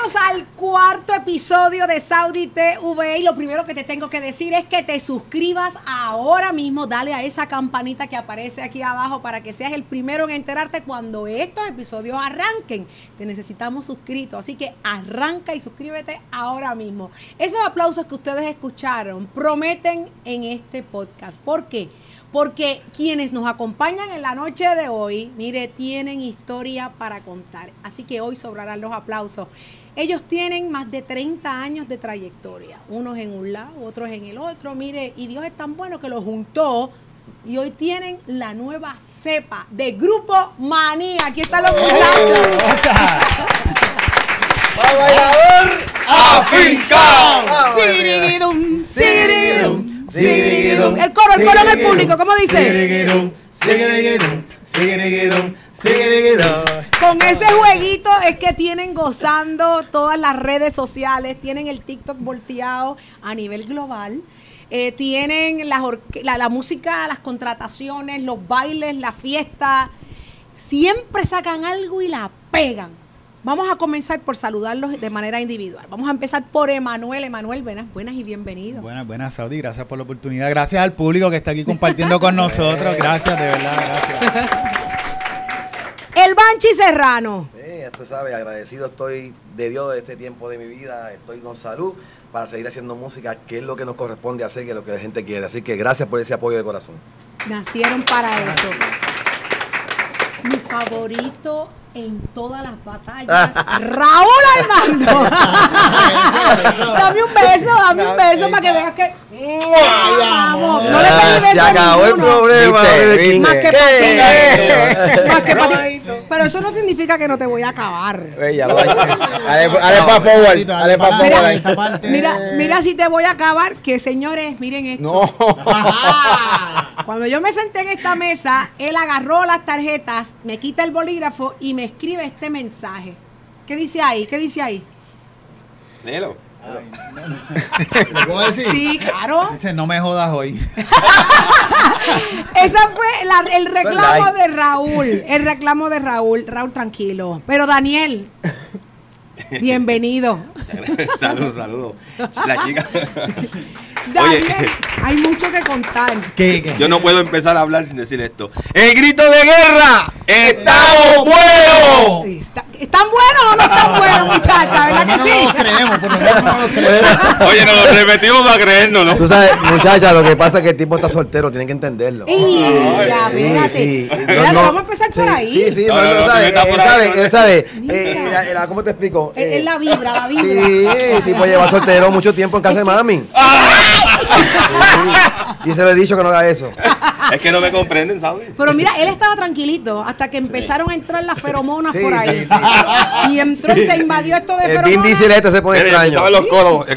Bienvenidos al cuarto episodio de Saudi TV y lo primero que te tengo que decir es que te suscribas ahora mismo, dale a esa campanita que aparece aquí abajo para que seas el primero en enterarte cuando estos episodios arranquen. Te necesitamos suscritos, así que arranca y suscríbete ahora mismo. Esos aplausos que ustedes escucharon prometen en este podcast. ¿Por qué? Porque quienes nos acompañan en la noche de hoy, mire, tienen historia para contar. Así que hoy sobrarán los aplausos. Ellos tienen más de 30 años de trayectoria. Unos en un lado, otros en el otro. Mire, y Dios es tan bueno que los juntó. Y hoy tienen la nueva cepa de Grupo Manía. Aquí están los muchachos. ¡Bailador afincao! Siriguidum, siriguidum. El coro en el público, ¿cómo dice? Con ese jueguito es que tienen gozando todas las redes sociales, tienen el TikTok volteado a nivel global, tienen la música, las contrataciones, los bailes, la fiesta, siempre sacan algo y la pegan. Vamos a comenzar por saludarlos de manera individual. Vamos a empezar por Emanuel. Emanuel, buenas y bienvenido. Buenas, Saudi. Gracias por la oportunidad. Gracias al público que está aquí compartiendo con nosotros. Gracias, de verdad, gracias. El Banchi Serrano. Tú sabes, agradecido estoy de Dios de este tiempo de mi vida. Estoy con salud para seguir haciendo música, que es lo que nos corresponde hacer, que es lo que la gente quiere. Así que gracias por ese apoyo de corazón. Nacieron para eso. Mi favorito en todas las batallas, Raúl Armando. Dame un beso para que veas que vamos. No le pedí beso. Se acabó el problema. Más que para ti. Pero eso no significa que no te voy a acabar. Mira si te voy a acabar, que señores, miren esto. No. Cuando yo me senté en esta mesa, él agarró las tarjetas, me quita el bolígrafo y me escribe este mensaje. ¿Qué dice ahí? Léelo. ¿Lo puedo decir? Sí, claro. Dice, no me jodas hoy. Ese fue el reclamo de Raúl. El reclamo de Raúl. Raúl, tranquilo. Pero Daniel, bienvenido. Saludos. La chica. Daniel, hay mucho que contar. ¿Qué? Yo no puedo empezar a hablar sin decir esto. ¡El grito de guerra! ¡Estamos buenos! ¿Están buenos o no están buenos, muchachas? ¿Verdad que sí? No lo creemos, por lo menos no lo creemos. Oye, nos lo repetimos para creernos, ¿no? Tú sabes, muchacha, lo que pasa es que el tipo está soltero, tienen que entenderlo. Ya, fíjate. Vamos a empezar por ahí. Sí, No, él sabe. ¿Cómo te explico? Es la vibra. Sí, el tipo lleva soltero mucho tiempo en casa de mami. Y se lo he dicho que no haga eso. Es que no me comprenden, ¿sabes? Pero mira, él estaba tranquilito hasta que empezaron a entrar las feromonas por ahí. Sí. Y entró y se invadió esto de feromonas. El Vin Diesel se pone extraño. Estaban los codos.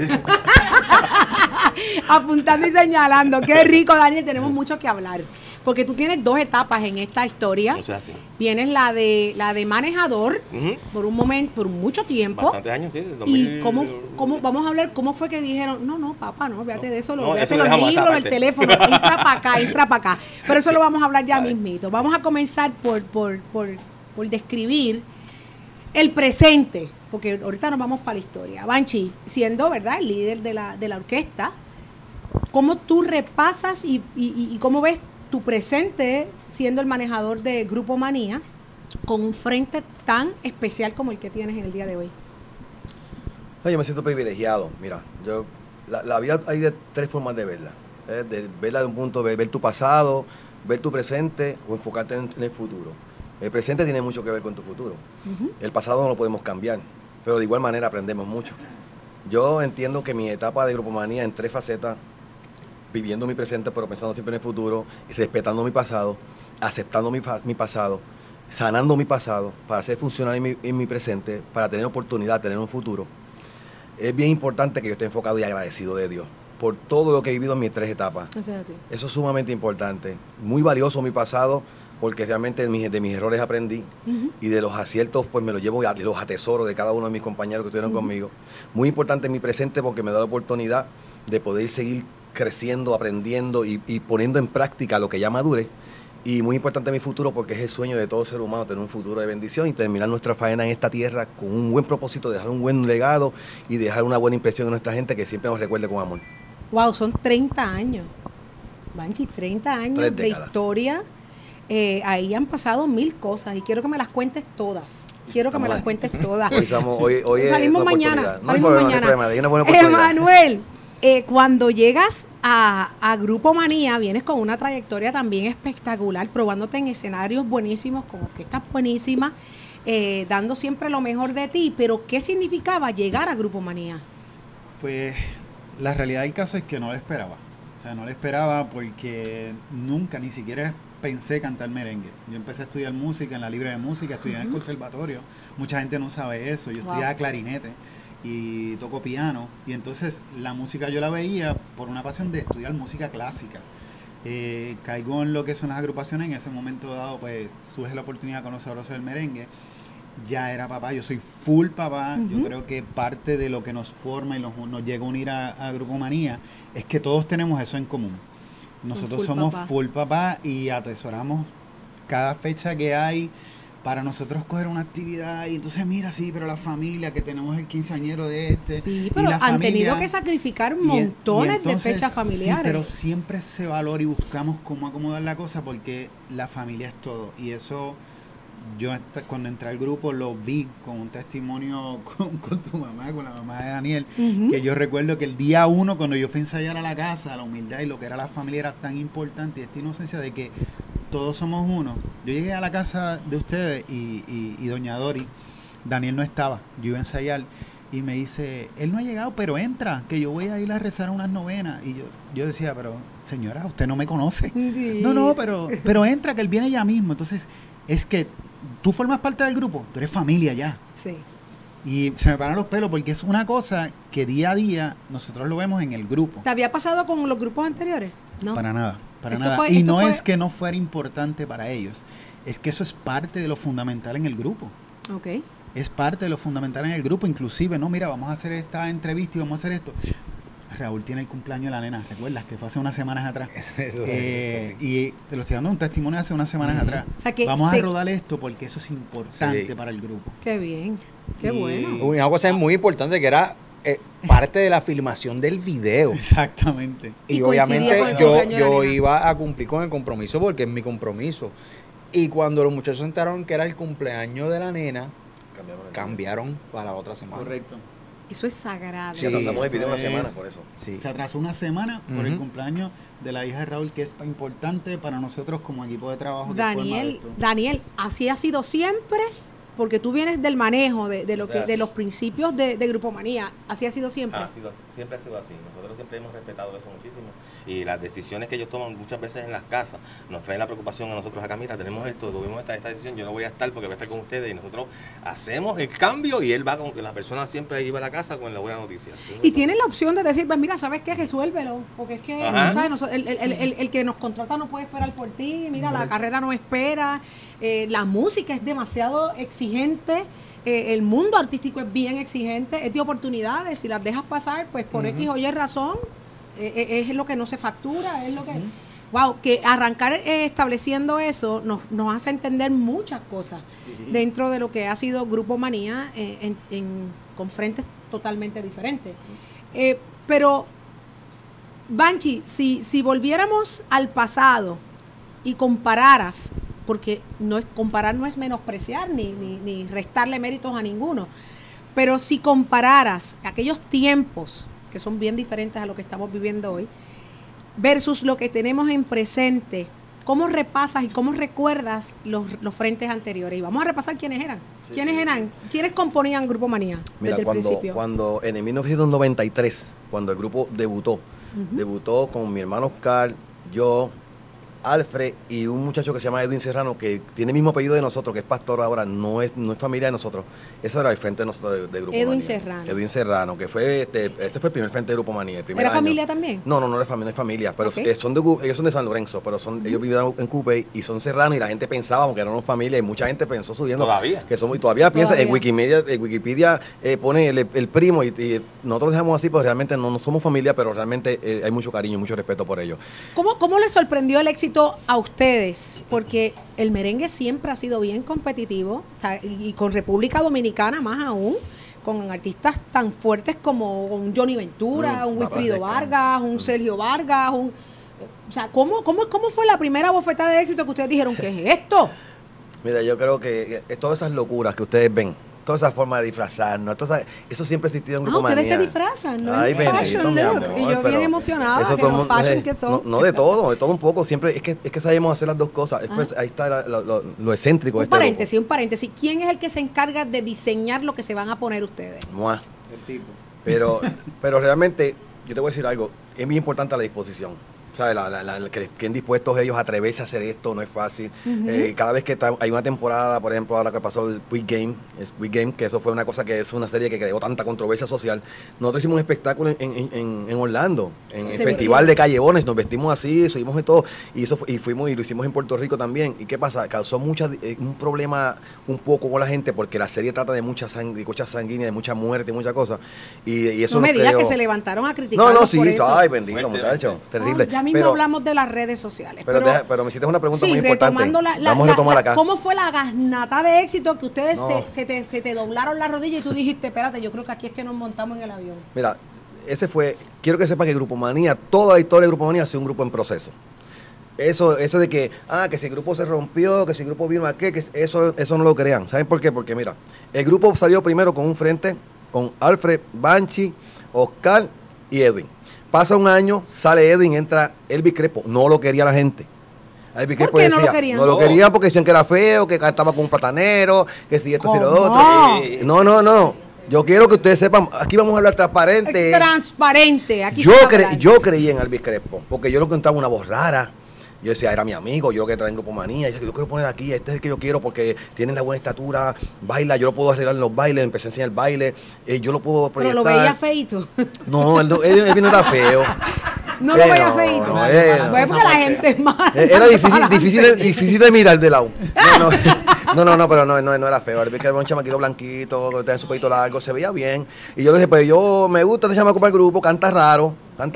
Apuntando y señalando. Qué rico, Daniel. Tenemos mucho que hablar. Porque tú tienes dos etapas en esta historia. O sea, sí. Tienes la de manejador por un momento, por mucho tiempo. Bastantes años, sí. Y cómo vamos a hablar, cómo fue que dijeron, no, papá, no, olvídate de eso, olvídate eso los libros, el teléfono, entra para acá. Pero eso lo vamos a hablar ya mismito. Vamos a comenzar por describir el presente, porque ahorita nos vamos para la historia. Banchi, siendo, ¿verdad?, el líder de la orquesta, ¿cómo tú repasas y cómo ves tu presente siendo el manejador de Grupo Manía con un frente tan especial como el que tienes en el día de hoy? Yo me siento privilegiado. Mira, la vida hay de tres formas de verla. De verla de un punto de ver tu pasado, ver tu presente o enfocarte en el futuro. El presente tiene mucho que ver con tu futuro. El pasado no lo podemos cambiar, pero de igual manera aprendemos mucho. Yo entiendo que mi etapa de Grupo Manía en tres facetas, viviendo mi presente pero pensando siempre en el futuro, respetando mi pasado, aceptando mi pasado, sanando mi pasado para hacer funcionar en mi presente, para tener oportunidad, tener un futuro. Es bien importante que yo esté enfocado y agradecido de Dios por todo lo que he vivido en mis tres etapas. Eso es sumamente importante. Muy valioso mi pasado porque realmente de mis errores aprendí y de los aciertos pues me los llevo y los atesoro de cada uno de mis compañeros que estuvieron conmigo. Muy importante en mi presente porque me da la oportunidad de poder seguir creciendo, aprendiendo y poniendo en práctica lo que ya madure Y muy importante mi futuro porque es el sueño de todo ser humano, tener un futuro de bendición y terminar nuestra faena en esta tierra con un buen propósito, dejar un buen legado y dejar una buena impresión en nuestra gente que siempre nos recuerde con amor. Wow, son 30 años. Banchi, 30 años 3 de décadas. historia. Ahí han pasado 1000 cosas y quiero que me las cuentes todas. Quiero que me las cuentes todas. Hoy Salimos es mañana. oportunidad. No hay Salimos problema, no hay mañana. problema, hay una buena oportunidad. Emanuel, cuando llegas a Grupo Manía, vienes con una trayectoria también espectacular, probándote en escenarios buenísimos, con orquestas buenísimas, dando siempre lo mejor de ti. Pero, ¿qué significaba llegar a Grupo Manía? Pues la realidad del caso es que no lo esperaba. O sea, no lo esperaba porque nunca, ni siquiera pensé cantar merengue. Yo empecé a estudiar música en la Libre de Música, estudié en el conservatorio. Mucha gente no sabe eso. Yo estudiaba clarinete y toco piano. Y entonces la música yo la veía por una pasión de estudiar música clásica. Caigo en lo que son las agrupaciones. En ese momento dado, pues surge la oportunidad con los sabrosos del merengue. Ya era papá, yo soy full papá. Yo creo que parte de lo que nos forma y nos llega a unir a Grupo Manía es que todos tenemos eso en común. Nosotros somos full papá y atesoramos cada fecha que hay para nosotros coger una actividad. Y entonces, mira, sí, pero la familia, que tenemos el quinceañero de este. Sí, y pero la han familia, tenido que sacrificar montones entonces, de fechas familiares. Sí, pero siempre se valora y buscamos cómo acomodar la cosa porque la familia es todo. Y eso, yo cuando entré al grupo lo vi con un testimonio con tu mamá, con la mamá de Daniel, que yo recuerdo que el día 1 cuando yo fui a ensayar a la casa, la humildad y lo que era la familia era tan importante, y esta inocencia de que todos somos uno. Yo llegué a la casa de ustedes y doña Dori, Daniel no estaba, yo iba a ensayar y me dice, él no ha llegado, pero entra, que yo voy a ir a rezar unas novenas. Y yo decía, pero señora, usted no me conoce. Sí. No, pero entra, que él viene ya mismo. Entonces, es que tú formas parte del grupo, tú eres familia ya. Sí. Y se me paran los pelos porque es una cosa que día a día nosotros lo vemos en el grupo. ¿Te había pasado con los grupos anteriores? No. Para nada, para Esto nada. fue- Y esto no fue- es que no fuera importante para ellos, es que eso es parte de lo fundamental en el grupo. Ok. Es parte de lo fundamental en el grupo, inclusive, no, mira, vamos a hacer esta entrevista y vamos a hacer esto. Raúl tiene el cumpleaños de la nena, ¿recuerdas? Que fue hace unas semanas atrás. Y te lo estoy dando un testimonio hace unas semanas atrás. O sea que Vamos a rodar esto porque eso es importante Sí. para el grupo. Qué bien. Qué Y- bueno. Una cosa muy importante que era parte de la filmación del video. Exactamente. Y Y coincidía obviamente con el yo, cumpleaños de la yo nena. iba a cumplir con el compromiso porque es mi compromiso. Y cuando los muchachos se enteraron que era el cumpleaños de la nena, cambiaron para la otra semana. Correcto. Eso es sagrado. Sí, Sí, atrasamos el video una eso es- semana por eso. Sí. Se atrasó una semana por el Ujú. cumpleaños de la hija de Raúl, que es importante para nosotros como equipo de trabajo. que forma esto. Daniel, así ha sido siempre, porque tú vienes del manejo de lo que de los principios de Grupo Manía. Así ha sido siempre. Siempre ha sido así. Nosotros siempre hemos respetado eso muchísimo. Y las decisiones que ellos toman muchas veces en las casas nos traen la preocupación a nosotros acá. Mira, tenemos esto, tuvimos esta decisión, yo no voy a estar porque voy a estar con ustedes. Y nosotros hacemos el cambio y él va con que la persona siempre iba a la casa con la buena noticia. Y tienes la opción de decir, pues mira, ¿sabes qué? Resuélvelo. Porque es que Ajá. ¿sabes? El que nos contrata no puede esperar por ti. Mira, la carrera no espera. La música es demasiado exigente. El mundo artístico es bien exigente. Es de oportunidades. Si las dejas pasar, pues por X o Y razón, es lo que no se factura. Es lo que... Wow, que arrancar estableciendo eso nos hace entender muchas cosas dentro de lo que ha sido Grupo Manía con frentes totalmente diferentes. Pero, Banchi, si volviéramos al pasado y compararas, porque comparar no es menospreciar ni restarle méritos a ninguno, pero si compararas aquellos tiempos que son bien diferentes a lo que estamos viviendo hoy, versus lo que tenemos en presente, ¿cómo repasas y cómo recuerdas los frentes anteriores? Y vamos a repasar quiénes eran. ¿Quiénes eran? ¿Quiénes componían Grupo Manía Mira, desde el principio? cuando en el 1993, cuando el grupo debutó con mi hermano Oscar, yo, Alfred y un muchacho que se llama Edwin Serrano, que tiene el mismo apellido de nosotros, que es pastor ahora, no es familia de nosotros. Ese era el frente de nosotros de Grupo Edwin Manía. Serrano. Edwin Serrano, que fue este fue el primer frente de Grupo Manía. El primer ¿Era año. familia también? No era familia, no es familia, pero Ok. ellos son de San Lorenzo, pero ellos vivían en Cupey y son serranos y la gente pensaba que eran familia y mucha gente pensó subiendo. Todavía. Que somos, y todavía piensa, Todavía. en Wikipedia pone el primo y nosotros dejamos así, pues realmente no somos familia, pero realmente hay mucho cariño y mucho respeto por ellos. ¿Cómo les sorprendió el éxito éxito a ustedes, porque el merengue siempre ha sido bien competitivo, o sea, y con República Dominicana más aún, con artistas tan fuertes como un Johnny Ventura, un Wilfrido Vargas, un Sergio Vargas, o sea, ¿cómo fue la primera bofetada de éxito que ustedes dijeron, ¿qué es esto? Mira, yo creo que todas esas locuras que ustedes ven, toda esa forma de disfrazarnos, eso siempre ha existido en Grupo Manía. Ustedes se disfrazan, ¿no? Ay, Es fashion bendito, look. mi amor, Y yo bien emocionada, eso que todo el los mundo- fashion que son. No, de todo un poco. Siempre es que sabemos hacer las dos cosas. Después, ahí está lo excéntrico. Un paréntesis. ¿Quién es el que se encarga de diseñar lo que se van a poner ustedes? Mua. El tipo. Pero realmente, yo te voy a decir algo, es muy importante la disposición. ¿Sabes? Que estén dispuestos ellos a atreverse a hacer esto no es fácil. Cada vez que hay una temporada, por ejemplo, ahora que pasó el Squid Game, que eso fue una cosa que es una serie que creó tanta controversia social. Nosotros hicimos un espectáculo en Orlando, en el Festival de Callebones, nos vestimos así, subimos de todo, y fuimos y lo hicimos en Puerto Rico también. ¿Y qué pasa? Causó un problema un poco con la gente, porque la serie trata de mucha sanguínea, de mucha muerte, mucha cosa. Y eso no me digas creó... que se levantaron a criticar. No, sí, por eso. ay, bendito, muchacho, terrible. Ya mismo hablamos de las redes sociales. Pero me hiciste una pregunta muy importante. Vamos a retomar acá. ¿Cómo fue la gasnata de éxito que ustedes se te doblaron la rodilla y tú dijiste, espérate, yo creo que aquí es que nos montamos en el avión? Mira, quiero que sepa que Grupo Manía, toda la historia de Grupo Manía ha sido un grupo en proceso. Eso de que si el grupo se rompió, que si el grupo vino aquí, que eso no lo crean. ¿Saben por qué? Porque mira, el grupo salió primero con un frente, con Alfred, Banchi, Oscar y Edwin. Pasa un año, sale Edwin, entra Elvis Crespo. No lo quería la gente. Elvis Crespo decía, no lo querían porque decían que era feo, que cantaba con un platanero, que si esto, si lo otro. No. Yo quiero que ustedes sepan, aquí vamos a hablar transparente. Transparente. Aquí yo creí en Elvis Crespo, porque yo lo encontraba una voz rara. Yo decía, era mi amigo, yo lo que trae en Grupo Manía. Yo quiero poner aquí, este es el que yo quiero porque tiene la buena estatura, baila, yo lo puedo arreglar en los bailes, empecé a enseñar baile, yo lo puedo proyectar. Pero lo veía feito. No, él no era feo. No lo veía feito. Bueno, porque la gente es mala. Era difícil de mirar de lado. No, pero no era feo. Él era un chamaquito blanquito, tenía su pelito largo, se veía bien. Y yo le dije, pues yo me gusta este chamaco para el grupo, canta raro.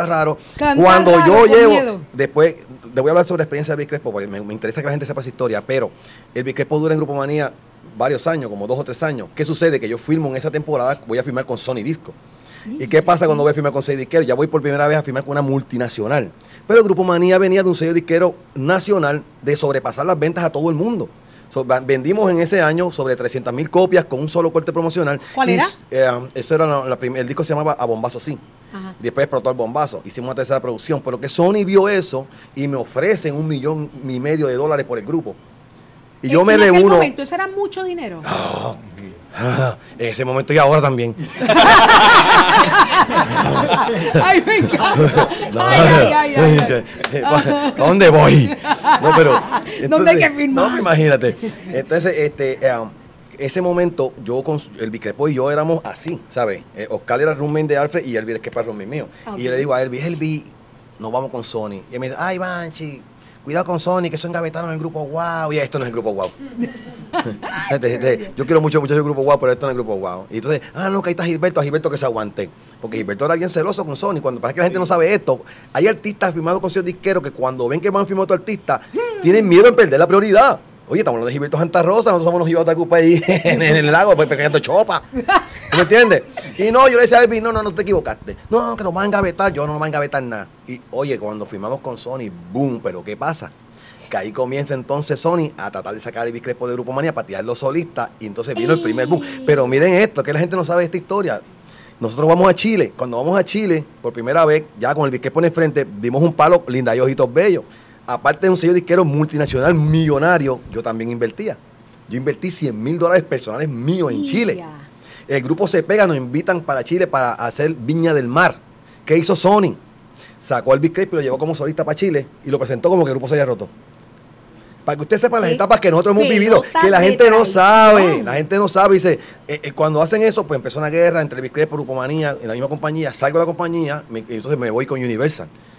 Cuando yo llevo, después, le voy a hablar sobre la experiencia de Elvis Crespo, porque me interesa que la gente sepa esa historia, pero Elvis Crespo dura en Grupo Manía varios años, como 2 o 3 años. ¿Qué sucede? Que yo filmo en esa temporada, voy a filmar con Sony Disco. ¿Y qué pasa cuando voy a firmar con sello disquero? Ya voy por primera vez a firmar con una multinacional. Pero el Grupo Manía venía de un sello disquero nacional de sobrepasar las ventas a todo el mundo. Vendimos en ese año sobre 300,000 copias con un solo corte promocional. ¿Cuál era? Eso era el disco se llamaba A Bombazo Sí. Ajá. Después explotó el bombazo. Hicimos una tercera producción. Pero que Sony vio eso y me ofrecen $1,5 millones por el grupo. Y yo me le uno. En ese momento, ¿eso era mucho dinero? En ese momento y ahora también. Ay, me encanta. Ay. ¿A dónde voy? No, pero. Entonces, ¿dónde hay que firmar? No, imagínate. Entonces, ese momento, yo con Elvis Crespo y yo éramos así, ¿sabes? Oscar era el roommate de Alfred y Elvis Crespo era el roommate mío. Okay. Y yo le digo a Elvis, nos vamos con Sony. Y él me dice, ay, Banchi, cuidado con Sony, que son gavetanos en el grupo Wow. Y esto no es el grupo Wow. Yo quiero mucho el grupo Wow, pero esto no es el grupo Wow. Y entonces, no, que ahí está Gilberto que se aguante. Porque Gilberto era bien celoso con Sony. Cuando pasa que la gente no sabe esto, hay artistas firmados con sellos disqueros que cuando ven que van a firmar otro artista, tienen miedo en perder la prioridad. Oye, estamos hablando de Gilberto Santa Rosa, nosotros somos los Gilberto Acupa ahí en el lago, pues pequeñando chopa. ¿Me entiendes? Y no, yo le decía a Elvis, no te equivocaste. No, que nos van a engavetar, yo no me van a engavetar nada. Y oye, cuando firmamos con Sony, boom, pero ¿qué pasa? Que ahí comienza entonces Sony a tratar de sacar a Elvis Crespo de Grupo Manía para tirarlo solista, y entonces vino el primer boom. Pero miren esto, que la gente no sabe esta historia. Nosotros vamos a Chile, cuando vamos a Chile, por primera vez, ya con Elvis Crespo en el frente, dimos un palo, Linda y Ojitos Bellos. Aparte de un sello disquero multinacional millonario, yo también invertía. Yo invertí $100,000 personales míos en Chile. El grupo Se Pega, nos invitan para Chile para hacer Viña del Mar. ¿Qué hizo Sony? Sacó a Elvis Crespo y lo llevó como solista para Chile y lo presentó como que el grupo se había roto. Para que usted sepa las etapas que nosotros hemos vivido, que la gente no sabe. La gente no sabe. Dice, cuando hacen eso, pues empezó una guerra entre Elvis Crespo y Grupo Manía en la misma compañía. Salgo de la compañía y entonces me voy con Universal.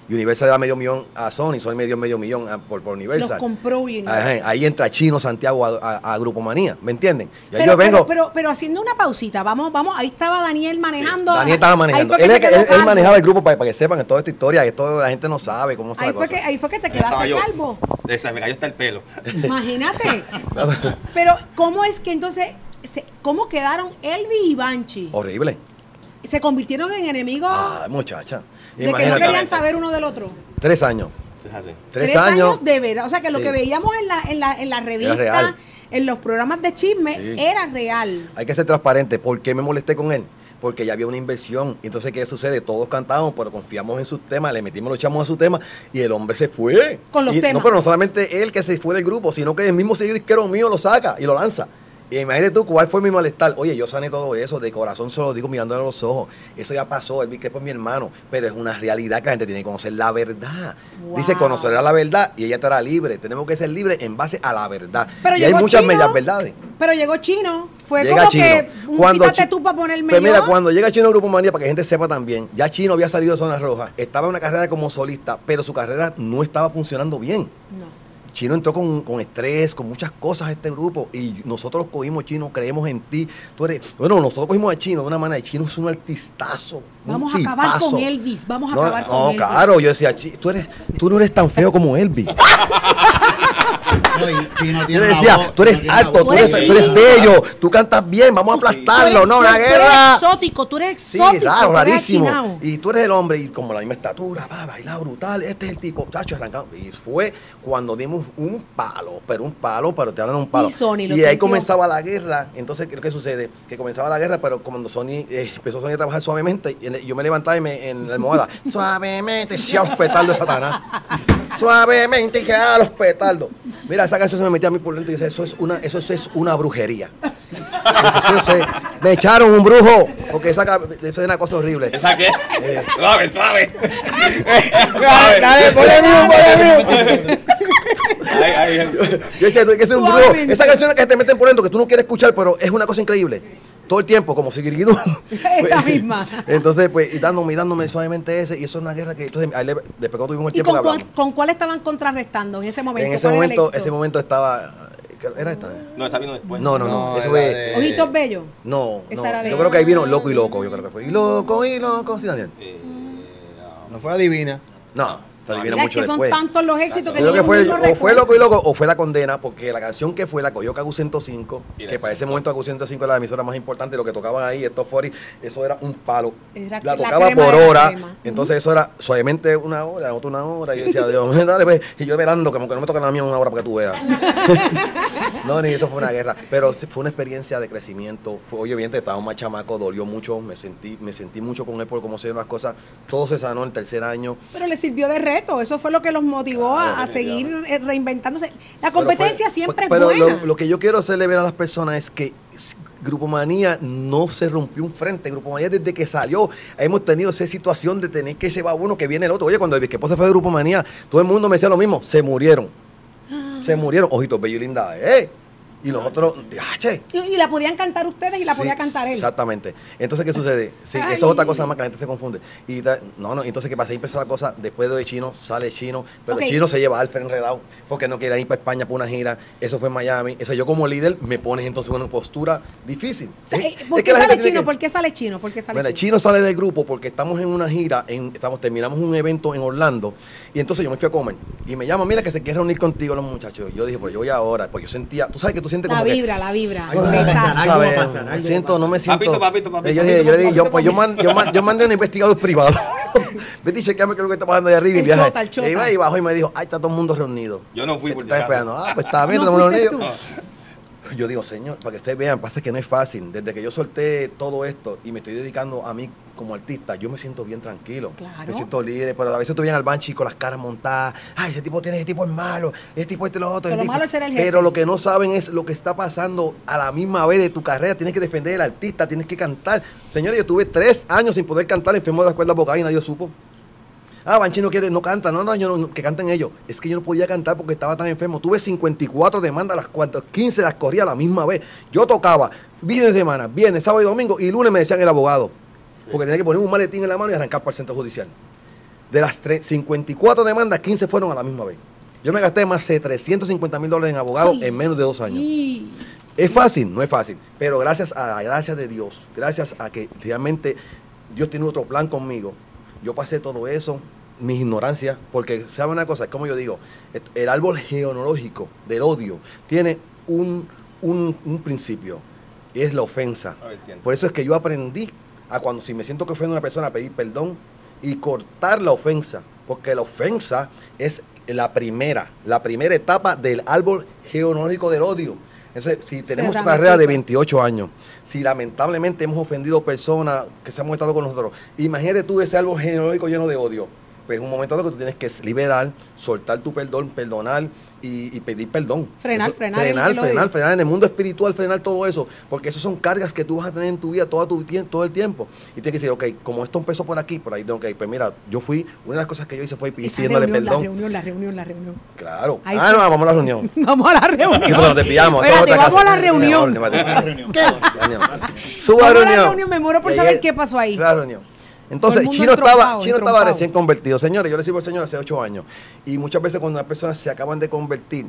Universal da $500,000 a Sony dio $500,000 por Universal. Los compró Universal. Ahí entra Chino Santiago a Grupo Manía, ¿me entienden? Y ahí Pero, yo vengo. pero haciendo una pausita, vamos, ahí estaba Daniel manejando. Daniel estaba manejando. Ahí fue que Él manejaba el grupo para que sepan toda esta historia, que toda la gente no sabe cómo se ahí fue que te quedaste calvo. Me cayó hasta el pelo. Imagínate. Pero, ¿cómo es que entonces, cómo quedaron Elvis y Banchi? Horrible. ¿Se convirtieron en enemigos? Muchacha. De que no querían saber uno del otro. 3 años. Es así. 3 años de verdad. O sea, que lo Sí. que veíamos en la revista, real. en los programas de chisme, Sí. era real. Hay que ser transparente. ¿Por qué me molesté con él? Porque ya había una inversión. Entonces, ¿qué sucede? Todos cantábamos, pero confiamos en sus temas, le metimos los chamos a su tema y el hombre se fue. Con los temas. No, pero no solamente él que se fue del grupo, sino que el mismo sello disquero mío lo saca y lo lanza. Y imagínate tú cuál fue mi malestar. Oye, yo sané todo eso, de corazón se lo digo mirándole a los ojos. Eso ya pasó, Elvis Crespo es mi hermano, pero es una realidad que la gente tiene que conocer la verdad. Wow. Dice, conocerá la verdad y ella estará libre. Tenemos que ser libres en base a la verdad. Pero y hay llegó muchas Chino, medias verdades. Pero llegó Chino. Fue Llega como Chino. que quítate tú para ponerme Pues mira, yo. cuando llega Chino a Grupo Manía, para que la gente sepa también, ya Chino había salido de Zona Roja, estaba en una carrera como solista, pero su carrera no estaba funcionando bien. No. Chino entró con estrés, con muchas cosas a este grupo y nosotros los cogimos, Chino, creemos en ti. Nosotros cogimos a Chino de una manera y Chino es un artistazo. Vamos a acabar con Elvis, vamos a acabar con Elvis. No, claro, yo decía, tú no eres tan feo como Elvis. Chino Yo tiene le una decía, voz, tú eres Chino tiene alto, una tú voz. eres bello, tú cantas bien, vamos a aplastarlo, no, una guerra. Tú eres Sí, exótico. raro, tú eres rarísimo. achinao. Y tú eres el hombre y como la misma estatura, baila brutal, este es el tipo, chacho, arrancado. Y fue cuando dimos un palo, te hablan de un palo. Y Sony lo ahí sintió. comenzaba la guerra. Entonces, ¿qué sucede? Que comenzaba la guerra, pero cuando empezó Sony a trabajar suavemente, yo me levantaba y en la almohada, suavemente, sí, a los petardos de Satanás. Suavemente, que a los petardos. Mira, esa canción se me metía a mí por dentro y decía, eso es una brujería. Me echaron un brujo, porque eso es una cosa horrible. ¿Esa qué? Suave, suave. Dale, ponle Ay. Yo decía, que es un brujo. Esa canción que te meten por dentro, que tú no quieres escuchar, pero es una cosa increíble. Todo el tiempo, como Sigirido. Esa misma. Entonces, pues, y dándome suavemente ese, y eso es una guerra que, entonces, después cuando tuvimos el tiempo que hablamos. ¿Con cuál estaban contrarrestando en ese momento? En ¿Cuál ese momento estaba, ¿era esta? No, esa vino después. No, eso era fue, de- Ojitos Bellos. no, Esa era de- yo creo que ahí vino Loco y Loco, yo creo que fue. Y Loco, sí, Daniel. No fue adivina. No, se adivina Mira, es mucho que son después. tantos los éxitos que Yo creo que ni fue, uno o fue recuerda. Loco y Loco o fue La Condena, porque la canción que fue la cogió Kagu 105, Mira. que para ese momento Kagu 105 era la emisora más importante, lo que tocaban ahí, estos 40, eso era un palo. Era La la tocaba crema por de la hora, crema. entonces eso era suavemente una hora, otra una hora, y yo decía, Dios mío, dale, pues, y yo velando, como que no me toca la mía una hora para que tú veas. No, ni eso fue una guerra, pero fue una experiencia de crecimiento. Oye, bien, estaba más chamaco, dolió mucho, me sentí mucho con él por cómo se dieron las cosas. Todo se sanó en el tercer año. Pero le sirvió de reto, eso fue lo que los motivó a seguir reinventándose. La competencia siempre pero es buena. lo que yo quiero hacerle ver a las personas es que Grupo Manía no se rompió un frente. Grupo Manía desde que salió hemos tenido esa situación de tener que se va uno, que viene el otro. Oye, cuando el Vizquepo se fue de Grupo Manía, todo el mundo me decía lo mismo, se murieron. Ojitos Bello y Linda, y nosotros, che. Y la podían cantar ustedes y la podía cantar él. Exactamente. Entonces, ¿qué sucede? Sí, Ay. eso es otra cosa más que la gente se confunde. Entonces, ¿qué pasa? Ahí empezó la cosa, después de Chino, sale Chino, pero Ok. Chino se lleva a Alfred enredado, porque no quería ir para España por una gira, eso fue en Miami, eso yo como líder me pones entonces en una postura difícil. O sea, ¿sí? ¿Por Es qué que la sale gente tiene Chino? que- ¿Por qué sale Chino? ¿Por qué sale Bueno, Chino? Chino sale del grupo porque estamos en una gira, terminamos un evento en Orlando, y entonces yo me fui a comer, y me llama, mira que se quiere reunir contigo los muchachos. Yo dije, pues yo voy ahora, pues yo sentía, tú sabes que tú sientes La como que, vibra. Algo va a Exacto. pasar, algo va a pasar, me algo siento, va a no me siento. Papito. Yo le dije, yo mandé a un investigador privado. Vete y chequeame qué es lo que está pasando de arriba y El viaje. chota, el chota. E iba y bajó y me dijo, ay, está todo el mundo reunido. Yo no fui por si Está acaso. esperando. Pues está bien, ¿No todo el mundo fuiste reunido. Yo digo, señor, para que ustedes vean, pasa que no es fácil. Desde que yo solté todo esto y me estoy dedicando a mí como artista, yo me siento bien tranquilo. Claro. Me siento líder, pero a veces tú vienes al Banshee con las caras montadas. Ay, ese tipo es malo, ese tipo lo otro. Pero lo malo es ser el jefe. Pero lo que no saben es lo que está pasando a la misma vez de tu carrera. Tienes que defender al artista, tienes que cantar. Señores, yo tuve 3 años sin poder cantar, enfermo de las cuerdas vocales y nadie supo. Banshee no canta, que canten ellos. Es que yo no podía cantar porque estaba tan enfermo. Tuve 54 demandas, las cuantas 15 las corría a la misma vez. Yo tocaba viernes de semana, viernes, sábado y domingo, y lunes me decían el abogado. Porque tenía que poner un maletín en la mano y arrancar para el centro judicial. De las 54 demandas, 15 fueron a la misma vez. Yo me gasté más de $350,000 en abogados en menos de 2 años. ¿Es fácil? No es fácil. Pero gracias a la gracia de Dios, gracias a que realmente Dios tiene otro plan conmigo, yo pasé todo eso, mis ignorancias, porque ¿sabe una cosa? Como yo digo, el árbol genealógico del odio tiene un principio, y es la ofensa. Por eso es que yo aprendí a cuando si me siento que ofendo a una persona, a pedir perdón y cortar la ofensa, porque la ofensa es la primera etapa del árbol genealógico del odio. Entonces, si tenemos una carrera de 28 años, si lamentablemente hemos ofendido personas que se han estado con nosotros, imagínate tú ese árbol genealógico lleno de odio. Pues es un momento en que tú tienes que liberar, soltar tu perdón, perdonar y pedir perdón. Frenar en el mundo espiritual, frenar todo eso, porque esas son cargas que tú vas a tener en tu vida todo el tiempo. Y tienes que decir, ok, como esto empezó por aquí, por ahí, ok, pues mira, una de las cosas que yo hice fue pidiéndole perdón. La reunión. Claro. No, vamos a la reunión. Vamos a la reunión. Sí, pero te pillamos. Espérate, vamos a la reunión. ¿Qué? Suba a la reunión. Me muero por saber qué pasó ahí. Suba a la reunión. Entonces, Chino estaba recién convertido. Señores, yo le sirvo al Señor hace 8 años. Y muchas veces cuando las personas se acaban de convertir,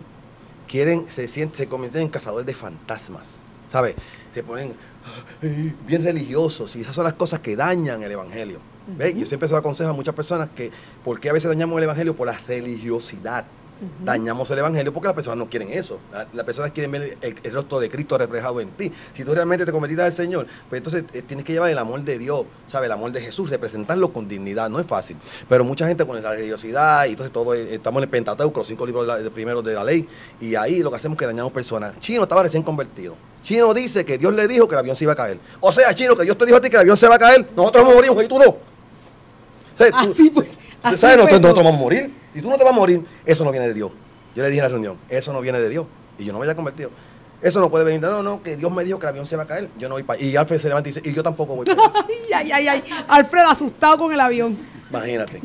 se convierten en cazadores de fantasmas. ¿Sabes? Se ponen bien religiosos. Y esas son las cosas que dañan el Evangelio. ¿Ves? Yo siempre se lo aconsejo a muchas personas que, ¿por qué a veces dañamos el Evangelio? Por la religiosidad. Dañamos el Evangelio porque las personas no quieren eso. Las personas quieren ver el rostro de Cristo reflejado en ti. Si tú realmente te convertiste al Señor, pues entonces tienes que llevar el amor de Dios, ¿sabes? El amor de Jesús, representarlo con dignidad. No es fácil. Pero mucha gente con la religiosidad, y entonces todo, estamos en el Pentateuco, los 5 libros primeros de la ley, y ahí lo que hacemos es que dañamos personas. Chino estaba recién convertido. Chino dice que Dios le dijo que el avión se iba a caer. O sea, Chino, que Dios te dijo a ti que el avión se va a caer, nosotros nos morimos y tú no. O sea, así fue. ¿Sabes? Nosotros vamos a morir. Y tú no te vas a morir. Eso no viene de Dios. Yo le dije en la reunión, eso no viene de Dios. Y yo no me haya convertido. Eso no puede venir. No, que Dios me dijo que el avión se va a caer. Yo no voy para allá. Y Alfred se levanta y dice, y yo tampoco voy para allá. Ay. Alfred asustado con el avión. Imagínate.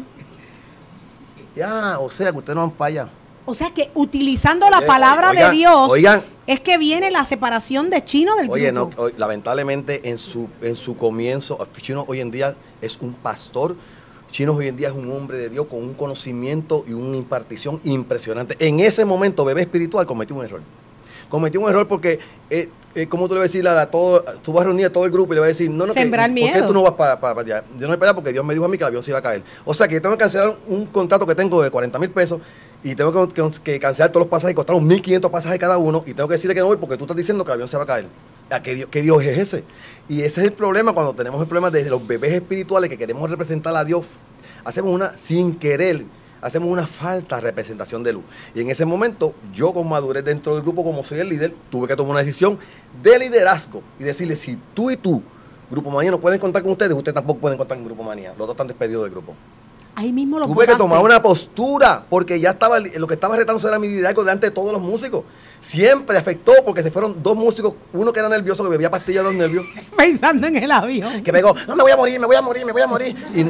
Ya, o sea, que ustedes no van para allá. O sea que utilizando la palabra de Dios, es que viene la separación de Chino del grupo. Lamentablemente en su comienzo, Chino hoy en día es un pastor. Chino hoy en día es un hombre de Dios con un conocimiento y una impartición impresionante. En ese momento, bebé espiritual cometió un error. Cometió un error porque, ¿cómo tú le vas a decir tú vas a reunir a todo el grupo y le vas a decir, sembrar miedo. ¿Por qué tú no vas para allá? Yo no voy para allá porque Dios me dijo a mí que el avión se iba a caer. O sea, que yo tengo que cancelar un contrato que tengo de $40,000 y tengo que cancelar todos los pasajes, costaron 1,500 pasajes cada uno y tengo que decirle que no voy porque tú estás diciendo que el avión se va a caer. ¿Qué Dios es ese? Y ese es el problema cuando tenemos el problema de los bebés espirituales que queremos representar a Dios. Sin querer, hacemos una falta de representación de luz. Y en ese momento, yo con madurez dentro del grupo, como soy el líder, tuve que tomar una decisión de liderazgo y decirle, si tú y tú, Grupo Manía, no pueden contar con ustedes tampoco pueden contar con Grupo Manía. Los dos están despedidos del grupo. Ahí mismo lo tuve que tomar una postura, porque ya estaba, lo que estaba retando era mi liderazgo delante de todos los músicos. Siempre afectó porque se fueron 2 músicos, uno que era nervioso, que bebía pastillas de los nervios. Pensando en el avión. Que pegó, no, me voy a morir. Y,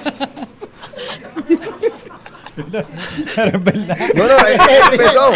Pero es verdad. No, empezó.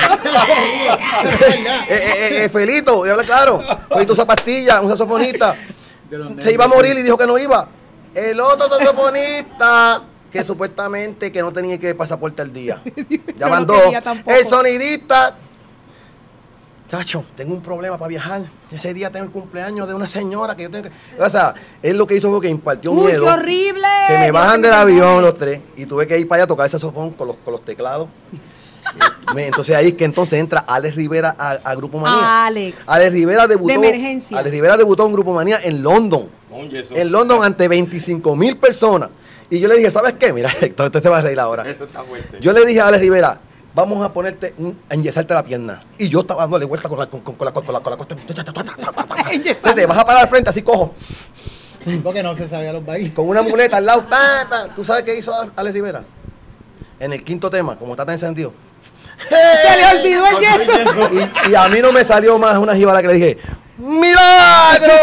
Felito, voy a hablar claro. Felito usa pastillas, un saxofonista. Se iba a morir y dijo que no iba. El otro saxofonista, que supuestamente que no tenía que pasaporte al día. Ya van 2. El sonidista. Chacho, tengo un problema para viajar. Ese día tengo el cumpleaños de una señora que yo tengo que... O sea, él lo que hizo fue que impartió miedo. ¡Qué horrible! Se me bajan del avión los 3 y tuve que ir para allá a tocar el saxofón con los teclados. Entonces ahí es que entonces entra Alex Rivera a Grupo Manía. Alex Rivera debutó. De emergencia. Alex Rivera debutó en Grupo Manía en London. En London ante 25,000 personas. Y yo le dije, ¿sabes qué? Mira, usted se va a reír ahora. Esto está fuerte. Yo le dije a Alex Rivera, vamos a ponerte, a enyesarte la pierna. Y yo estaba dándole vuelta con la costa. Te vas a parar al frente, así cojo. Porque no se sabía los bailes. Con una muleta al lado. ¿Tú sabes qué hizo Alex Rivera? En el 5º tema, como está tan encendido. ¡Se le olvidó el yeso! Y a mí no me salió más una jibala que le dije, ¡milagro!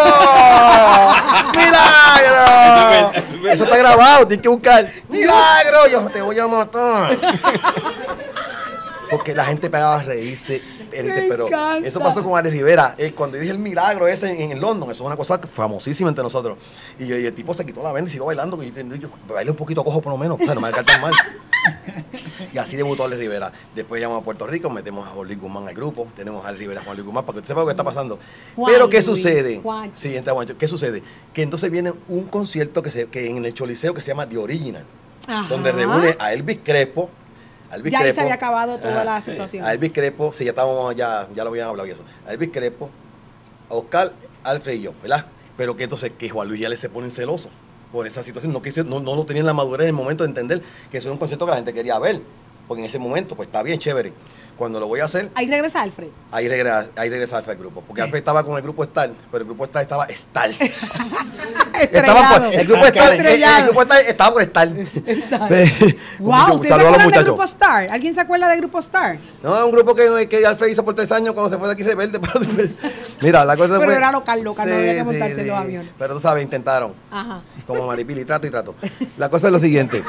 ¡Milagro! Eso está grabado, tienes que buscar. ¡Milagro! Yo te voy a matar. Porque la gente pegaba a reírse Pero encanta. eso pasó con Alex Rivera. Cuando dije el milagro ese en London, eso es una cosa famosísima entre nosotros. Y el tipo se quitó la venda y siguió bailando. Y yo bailé un poquito cojo por lo menos, o sea, no me va a tan mal. Y así debutó Alex Rivera. Después llamamos a Puerto Rico, metemos a Juan Luis Guzmán al grupo. Tenemos a Alex Rivera, Juan Luis Guzmán, para que usted sepa lo que está pasando. Pero ¿qué sucede? Sí, entra Juancho. ¿Qué sucede? Que entonces viene un concierto que en el Choliseo que se llama The Original. Ajá. Donde reúne a Elvis Crespo. Ya ahí se había acabado toda la situación. A Elvis Crespo, sí, ya lo habían hablado y eso. A Elvis Crespo, a Oscar, Alfred y yo, ¿verdad? Pero que entonces que Juan Luis ya le se ponen celosos por esa situación. No lo tenían la madurez en el momento de entender que eso era un concierto que la gente quería ver. Porque en ese momento, pues está bien chévere. Cuando lo voy a hacer, Ahí regresa Alfred. ahí regresa Alfred al grupo. Porque Alfred estaba con el grupo Star, pero el grupo Star estaba Star. Estrellado. El grupo Star estaba por Star. Wow, ¿ustedes se acuerdan del grupo Star? ¿Alguien se acuerda del grupo Star? No, es un grupo que Alfred hizo por 3 años cuando se fue de aquí rebelde. Mira, la cosa Pero fue, era local, no había que montarse en los aviones. Pero tú sabes, intentaron. Ajá. Como Maripili, trato y trato. La cosa es lo siguiente.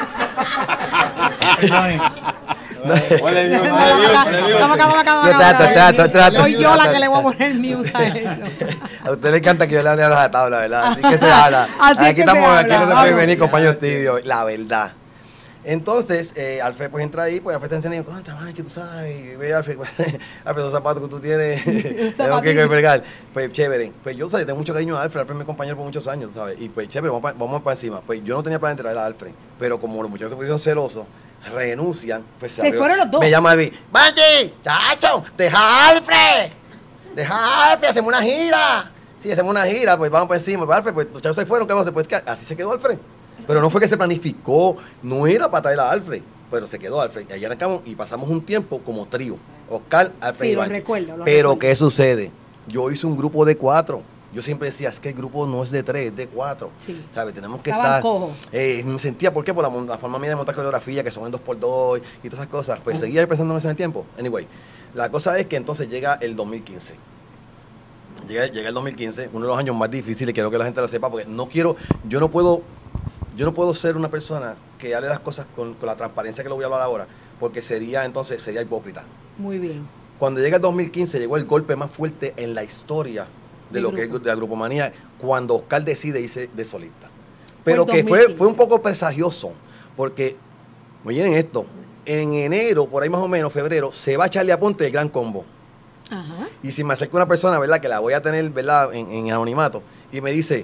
Trato. Soy yo la que le voy a poner mute a eso. A usted le encanta que yo le hable a la tabla, ¿verdad? Así que se habla. Así Aquí que estamos, se habla. aquí no se puede Vamos. venir, compañeros tibios. La verdad. Entonces, Alfred pues entra ahí, pues Alfred está enseñando, ¿cuánta más que tú sabes? Y ve Alfred, Alfred, los zapatos que tú tienes, tengo que fregar. Pues chévere. Pues yo, ¿sabes? Tengo mucho cariño a Alfred es mi compañero por muchos años, ¿sabes? Y pues chévere, vamos para encima. Pues yo no tenía plan de traer a Alfred, pero como los muchachos se pusieron celosos, renuncian, pues Se fueron los dos. Me llama Alvin, ¡Banji! ¡Chacho! ¡Deja a Alfred! ¡Deja a Alfred! ¡Hacemos una gira! Sí, hacemos una gira, pues vamos para encima. Pues Alfred, pues los chavos se fueron, ¿qué vamos a hacer? Pues así se quedó Alfred. Pero no fue que se planificó, no era para traer a Alfred, pero se quedó Alfred. Y ahí arrancamos y pasamos un tiempo como trío. Oscar, Alfred Sí, y lo Banchi. recuerdo. Pero ¿qué sucede? Yo hice un grupo de 4. Yo siempre decía, es que el grupo no es de 3, es de 4. Sí. ¿Sabes? Tenemos que Estaban estar. cojos. Me sentía, ¿por qué? Por la forma mía de montar coreografía, que son en 2x2 y todas esas cosas. Pues seguía pensando en eso en el tiempo. Anyway, la cosa es que entonces llega el 2015. Llega el 2015, uno de los años más difíciles, quiero que la gente lo sepa, porque yo no puedo ser una persona que hable las cosas con la transparencia que lo voy a hablar ahora, porque sería hipócrita. Muy bien. Cuando llega el 2015, llegó el golpe más fuerte en la historia de lo que es de la Grupomanía, cuando Oscar decide irse de solista. Pero Fue el que 2015. fue un poco presagioso, porque, miren esto, en enero, por ahí más o menos, febrero, se va Charlie Aponte del Gran Combo. Ajá. Y si me acerca una persona, ¿verdad? Que la voy a tener, ¿verdad? En anonimato. Y me dice,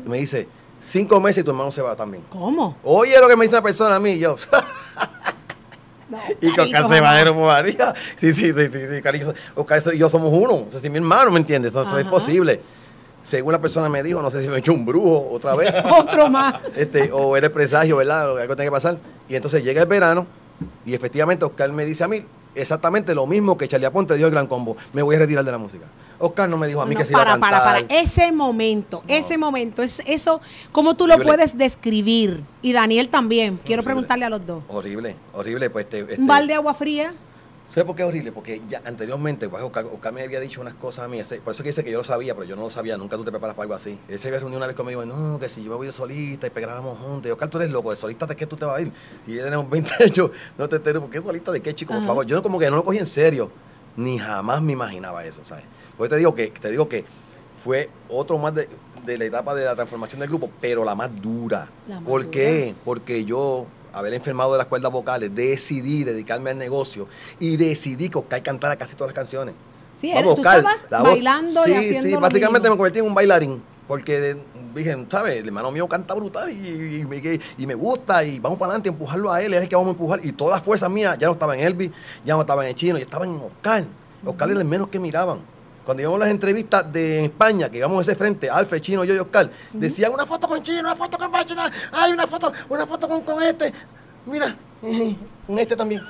5 meses y tu hermano se va también. ¿Cómo? Oye, lo que me dice una persona a mí, y yo. No, Y con Oscar se va de María. Sí, cariño. Oscar y yo somos uno. O sea, si mi hermano, ¿me entiendes? Eso es Ajá. posible. Según la persona me dijo, no sé si me he hecho un brujo otra vez. Otro más. O era el presagio, ¿verdad? Algo tiene que pasar. Y entonces llega el verano y efectivamente Oscar me dice a mí exactamente lo mismo que Charlie Aponte dijo el Gran Combo. Me voy a retirar de la música. Oscar no me dijo a mí que se iba a cantar. Para. Ese momento, es eso, ¿cómo tú lo Horrible. puedes describir? Y Daniel también. Quiero Horrible. preguntarle a los dos. Horrible. Pues ¿Un balde de agua fría? ¿Sabes por qué es horrible? Porque ya anteriormente, pues, Oscar me había dicho unas cosas a mí. Por eso que dice que yo lo sabía, pero yo no lo sabía. Nunca tú te preparas para algo así. Él se había reunido una vez conmigo y dijo, no, que si yo me voy de solista y pegábamos juntos. Y Oscar, tú eres loco, de solista de qué tú te vas a ir. Y ya tenemos 20 años, no te entero, ¿por qué solista de qué, chico? Por Ajá. favor. Yo como que no lo cogí en serio. Ni jamás me imaginaba eso, ¿sabes? Por eso te digo que fue otro más de la etapa de la transformación del grupo, pero la más dura. La más ¿Por dura. qué? Porque yo, haber enfermado de las cuerdas vocales, decidí dedicarme al negocio y decidí que Oscar cantara casi todas las canciones. Sí, Vamos, tú Oscar, estabas la voz. bailando y haciendo Sí, lo básicamente mismo. me convertí en un bailarín. Porque dije, ¿sabes? El hermano mío canta brutal y me gusta y vamos para adelante, empujarlo a él, es el que vamos a empujar. Y todas las fuerzas mías ya no estaban en Elvis, ya no estaban en Chino, ya estaban en Oscar. Oscar era el menos que miraban. Cuando íbamos a las entrevistas de España, que íbamos a ese frente, Alfred, Chino, yo y Oscar, decían una foto con Chino, una foto con Bachina, hay una foto con este. Mira, con este también.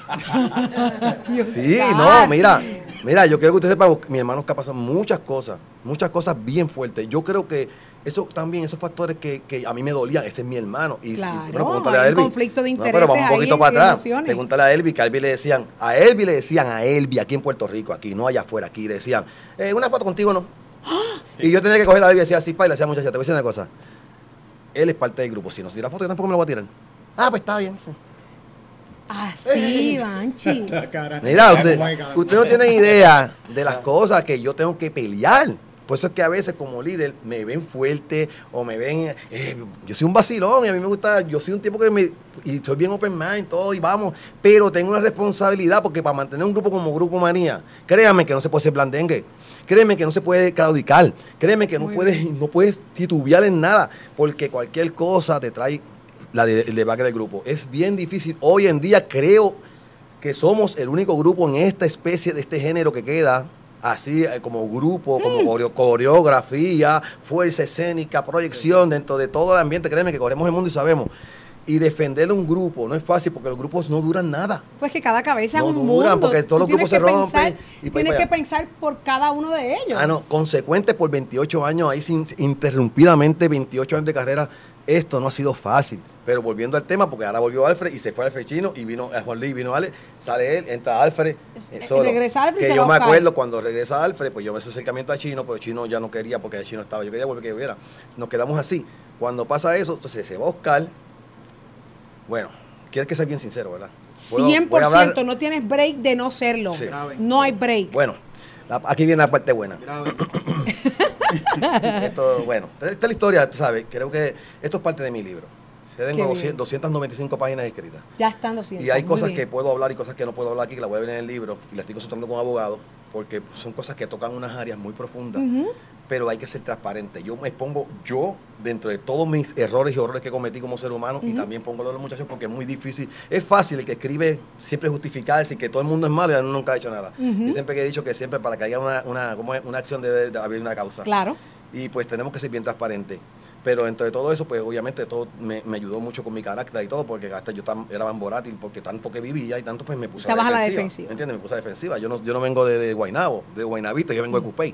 Sí, no, mira, yo quiero que usted sepa, mi hermano Oscar pasó muchas cosas bien fuertes. Yo creo que eso también, esos factores que a mí me dolían, ese es mi hermano. Claro, pregúntale hay un conflicto de No, pero vamos un intereses poquito ahí, para atrás. emociones. Pregúntale a Elvis, que a Elvis le decían aquí en Puerto Rico, aquí, no allá afuera, aquí, le decían, una foto contigo no. Y yo tenía que coger a Elvis y decía así, pa, y le decía, muchacha, te voy a decir una cosa. Él es parte del grupo, si no se tira foto, yo tampoco me lo voy a tirar. Ah, pues está bien. Así, Banchi. La cara. Mira, Mira usted, cómo es, cara. usted no tiene idea de las cosas que yo tengo que pelear. Por eso es que a veces como líder me ven fuerte o me ven... yo soy un vacilón y a mí me gusta... Yo soy un tipo y soy bien open mind, todo y vamos. Pero tengo una responsabilidad porque para mantener un grupo como Grupo Manía, créanme que no se puede ser blandengue. Créeme que no se puede claudicar. Créeme que no puedes titubear en nada. Porque cualquier cosa te trae el debacle del grupo. Es bien difícil. Hoy en día creo que somos el único grupo en esta especie de este género que queda así como grupo, como coreografía, fuerza escénica, proyección dentro de todo el ambiente. Créeme que corremos el mundo y sabemos. Y defender un grupo no es fácil porque los grupos no duran nada. Pues que cada cabeza No es un duran, mundo. porque todos los Tú tienes grupos se que rompen pensar- y pues tienes que vaya. pensar por cada uno de ellos. Ah, no, consecuente por 28 años, ahí interrumpidamente 28 años de carrera, esto no ha sido fácil. Pero volviendo al tema, porque ahora volvió Alfred y se fue Alfred Chino y vino Juan Luis, vino Ale, sale él, entra Alfred solo. Regresa Alfred y Que se yo va me Oscar. acuerdo cuando regresa Alfred, pues yo me hice acercamiento a Chino, pero Chino ya no quería porque Chino estaba, yo quería volver que hubiera. Nos quedamos así. Cuando pasa eso, entonces se va Oscar. Bueno, quieres que sea bien sincero, ¿verdad? 100%, no tienes break de no serlo. Sí. No hay break. Bueno, aquí viene la parte buena. Grave. Bueno, esta es la historia, tú sabes, creo que esto es parte de mi libro. Tengo Qué bien. 295 páginas escritas. Ya están 200. Y hay muy cosas bien. que puedo hablar y cosas que no puedo hablar aquí, que las voy a ver en el libro, y las estoy consultando con abogados, porque son cosas que tocan unas áreas muy profundas, Ujú. pero hay que ser transparente. Yo me expongo, dentro de todos mis errores y horrores que cometí como ser humano, y también pongo lo de los muchachos, porque es muy difícil. Es fácil, el que escribe siempre justificar, decir que todo el mundo es malo y uno nunca ha hecho nada. Y siempre que he dicho que siempre para que haya una acción debe de haber una causa. Claro. Y pues tenemos que ser bien transparentes. Pero dentro de todo eso, pues obviamente todo me ayudó mucho con mi carácter y todo, porque hasta yo era más volátil, porque tanto que vivía y tanto pues me puse Estabas a la defensiva. defensiva. ¿Me entiendes? Me puse a defensiva. Yo no vengo de Guaynabo, de Guaynabito, yo vengo de Cupey.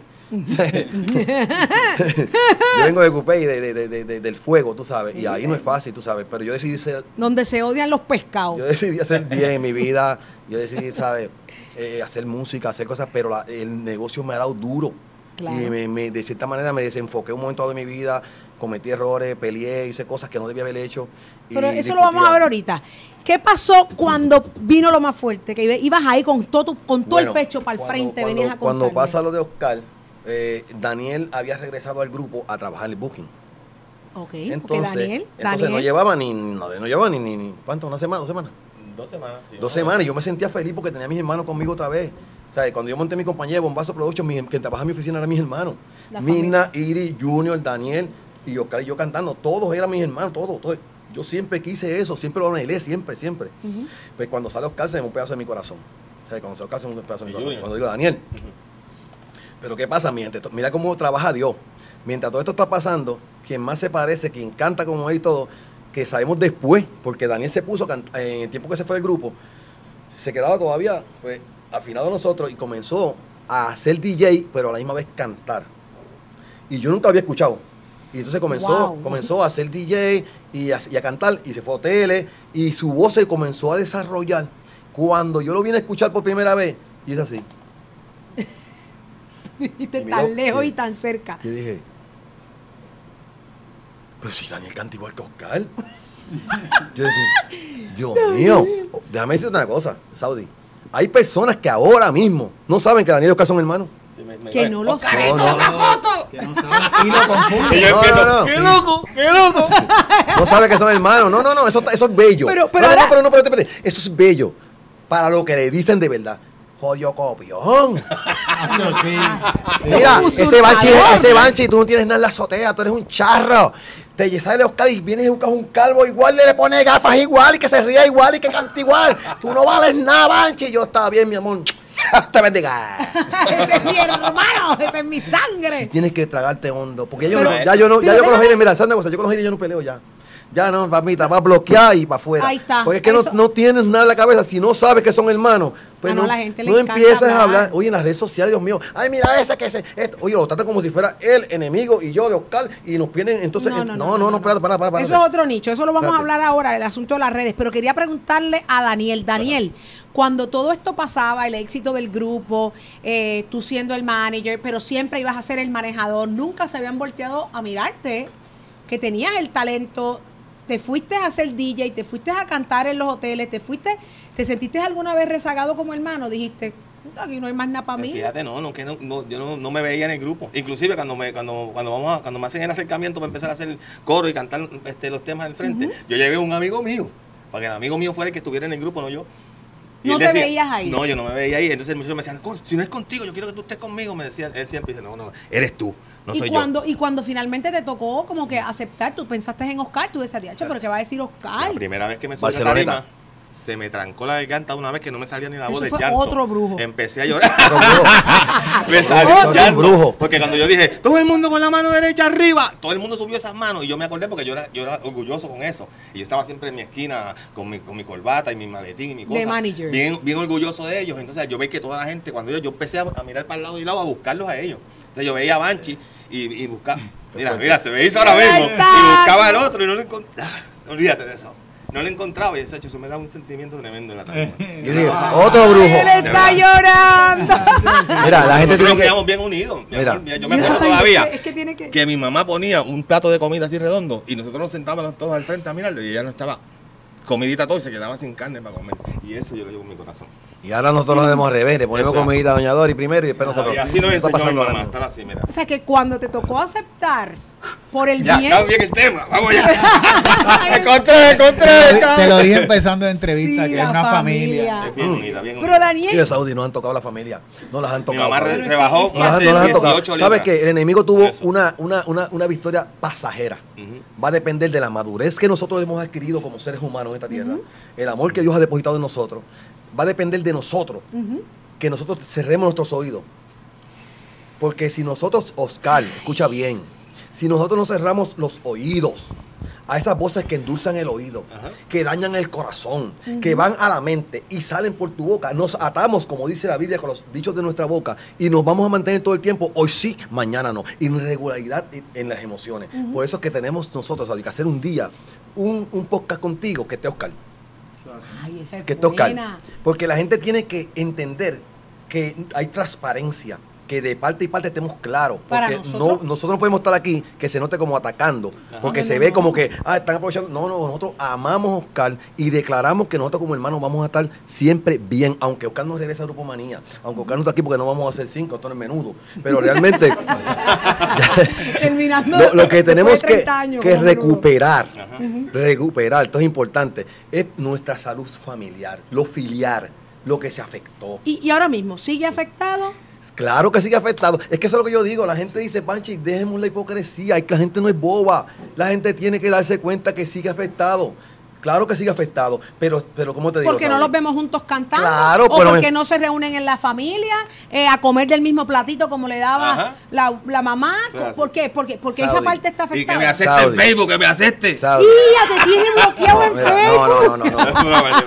Yo vengo de Cupey, del fuego, tú sabes. Y ahí no es fácil, tú sabes. Pero yo decidí Donde se odian los pescados. hacer bien en mi vida. Yo decidí, ¿sabes? Hacer música, hacer cosas, pero el negocio me ha dado duro. Claro. Y de cierta manera me desenfoqué un momento de mi vida, cometí errores, peleé, hice cosas que no debía haber hecho. Pero eso lo vamos a ver ahorita. ¿Qué pasó cuando vino lo más fuerte? Que ibas ahí con todo el pecho para el frente, venías a Cuando contarme. pasa lo de Oscar, Daniel había regresado al grupo a trabajar el booking. Ok, Entonces, Daniel. no llevaba ni ¿cuánto? ¿Una semana? ¿2 semanas? 2 semanas. Sí, 2 semanas, y yo me sentía feliz porque tenía a mis hermanos conmigo otra vez. O sea, cuando yo monté mi compañía de Bombazo Production, quien trabaja en mi oficina eran mis hermanos. La Mirna, Iri, Junior, Daniel y Oscar y yo cantando. Todos eran mis hermanos, todos. Yo siempre quise eso, siempre lo anhelé, siempre. Pues cuando sale Oscar se me un pedazo de mi corazón. O sea, cuando sale Oscar se me un pedazo de mi corazón. Junior. Cuando digo Daniel. Pero ¿qué pasa? Mira cómo trabaja Dios. Mientras todo esto está pasando, quien más se parece, quien canta como él y todo, que sabemos después, porque Daniel se puso, en el tiempo que se fue del grupo, se quedaba todavía, pues, afinado a nosotros y comenzó a hacer DJ, pero a la misma vez cantar. Y yo nunca lo había escuchado. Y entonces comenzó a hacer DJ y a cantar, y se fue a hoteles, y su voz se comenzó a desarrollar. Cuando yo lo vine a escuchar por primera vez, y es así. Viste Y miró, tan lejos sí. y tan cerca. Yo dije, pero si Daniel canta igual que Oscar. Yo decía, Dios mío, déjame decirte una cosa, Saudi. Hay personas que ahora mismo no saben que Daniel y Oscar son hermanos. Sí, Que no lo Oscar, saben. No, Que no sabe y lo confunde. Y yo empiezo, no. ¡qué loco! ¡Qué loco! No saben que son hermanos. No, eso es bello. Pero Espérate. Eso es bello. Para lo que le dicen de verdad. Jodió copión. Eso sí. Mira, Usurpador. ese Banchi, tú no tienes nada en la azotea, tú eres un charro. Te sale Oscar y vienes y buscas un calvo igual, le pones gafas igual, y que se ría igual, y que canta igual. Tú no vales nada, Banchi. Yo estaba bien, mi amor. Te bendiga. Ese es mi hermano, ese es mi sangre. Tienes que tragarte hondo. Porque Pero- yo con los déjame- haters, mira, ¿sabes una cosa? Yo con los haters yo no peleo ya. Ya no, papita, va a bloquear y para afuera. Ahí está. Porque es que Eso- no tienes nada en la cabeza. Si no sabes que son hermanos, pues No, la gente le no encanta empieces a hablar. hablar. Oye, en las redes sociales, Dios mío. Ay, mira ese que ese. Esto. Oye, lo tratan como si fuera el enemigo y yo de Oscar. Y nos pierden. Entonces, no, para. Eso es otro nicho, eso lo vamos a Espérate. hablar ahora, el asunto de las redes. Pero quería preguntarle a Daniel. Daniel, cuando todo esto pasaba, el éxito del grupo, tú siendo el manager, pero siempre ibas a ser el manejador, nunca se habían volteado a mirarte, que tenías el talento te fuiste a hacer DJ, te fuiste a cantar en los hoteles, te sentiste alguna vez rezagado como hermano, dijiste, aquí no hay más nada para mí. Fíjate, yo no me veía en el grupo. Inclusive cuando me hacen el acercamiento para empezar a hacer coro y cantar los temas del frente, yo llevé a un amigo mío, para que el amigo mío fuera el que estuviera en el grupo, no yo. Y ¿No él te decía, veías ahí? No, yo no me veía ahí. Entonces el muchacho me decía, si no es contigo, yo quiero que tú estés conmigo. Me decía, él siempre dice, no, eres tú, no soy yo. Y cuando finalmente te tocó como que aceptar, tú pensaste en Oscar, tú decías, diacho, pero ¿qué va a decir Oscar? La primera vez que me subí a la tarima, se me trancó la garganta una vez que no me salía ni la voz de llanto. Otro brujo. Empecé a llorar. Me salió llanto. Brujo. Porque cuando yo dije, todo el mundo con la mano derecha arriba, todo el mundo subió esas manos. Y yo me acordé porque yo era orgulloso con eso. Y yo estaba siempre en mi esquina con mi corbata y mi maletín y mi cosa. De manager. Bien orgulloso de ellos. Entonces yo veía que toda la gente, cuando yo empecé a mirar para el lado y lado a buscarlos a ellos. Entonces yo veía a Banshee y buscaba. Mira, se me hizo ahora mismo. Y buscaba al otro y no lo encontraba. Olvídate de eso. No lo encontraba y eso me da un sentimiento tremendo en la tarima. Yo digo, otro brujo. Él está llorando. Mira, la gente tiene Nosotros que... quedamos bien unidos. Mira. Yo me acuerdo todavía Es que tiene que mi mamá ponía un plato de comida así redondo y nosotros nos sentábamos todos al frente a mirarlo y ella no estaba comidita todo y se quedaba sin carne para comer. Y eso yo lo llevo en mi corazón. Y ahora nosotros lo hacemos al revés, le ponemos Eso. comidita a Doña Dori primero y después nosotros. Y así nos Está enseñó mi pasando ahora mamá, mismo. estar así, mira. O sea que cuando te tocó aceptar por el Ya, bien. cambia el tema, vamos ya. Te lo dije empezando la entrevista, Sí, que la es una familia. familia. Es bien unida, bien unida. Pero Daniel, Y de Saudi nos han tocado la familia, no las han Mi tocado. mamá Saudi. rebajó No No las más han de tocado. 18 ¿Sabes libras. qué? El enemigo tuvo Eso. una victoria pasajera. Ujú. Va a depender de la madurez que nosotros hemos adquirido como seres humanos en esta tierra. El amor que Dios ha depositado en nosotros. Va a depender de nosotros. Que nosotros cerremos nuestros oídos. Porque si nosotros, Oscar, escucha bien, si nosotros no cerramos los oídos a esas voces que endulzan el oído, Ajá. que dañan el corazón, que van a la mente y salen por tu boca, nos atamos, como dice la Biblia, con los dichos de nuestra boca y nos vamos a mantener todo el tiempo, hoy sí, mañana no, irregularidad en las emociones. Por eso es que tenemos nosotros que hacer un día, un podcast contigo, que esté Oscar. ay, esa es Que esté Oscar. buena. Porque la gente tiene que entender que hay transparencia, que de parte y parte estemos claros. Para Porque nosotros. nosotros no podemos estar aquí que se note como atacando, porque No, se no, ve no. como que están aprovechando. No, nosotros amamos a Oscar y declaramos que nosotros como hermanos vamos a estar siempre bien, aunque Oscar no regrese a Grupo Manía, aunque Oscar no está aquí porque no vamos a hacer 5, esto no es menudo, pero realmente Terminando. lo que tenemos después de que, 30 años, que como menudo. recuperar, Ajá. recuperar, esto es importante, es nuestra salud familiar, lo filiar, lo que se afectó. Y ahora mismo, ¿sigue afectado? Claro que sigue afectado. Es que eso es lo que yo digo. La gente dice, Panchi, dejemos la hipocresía. La gente no es boba. La gente tiene que darse cuenta que sigue afectado. Claro que sigue afectado. Pero ¿cómo te digo? Porque no Saudi? los vemos juntos cantando. Claro, o pero porque no se reúnen en la familia a comer del mismo platito como le daba Ajá. la mamá. Claro. ¿Por qué? Porque esa Saudi. parte está Y que afectada. me acepte en Saudi. Facebook, que me acepte. Saudi. ¡Ya te tienen bloqueado No, en mira, Facebook! no. Es una broma, es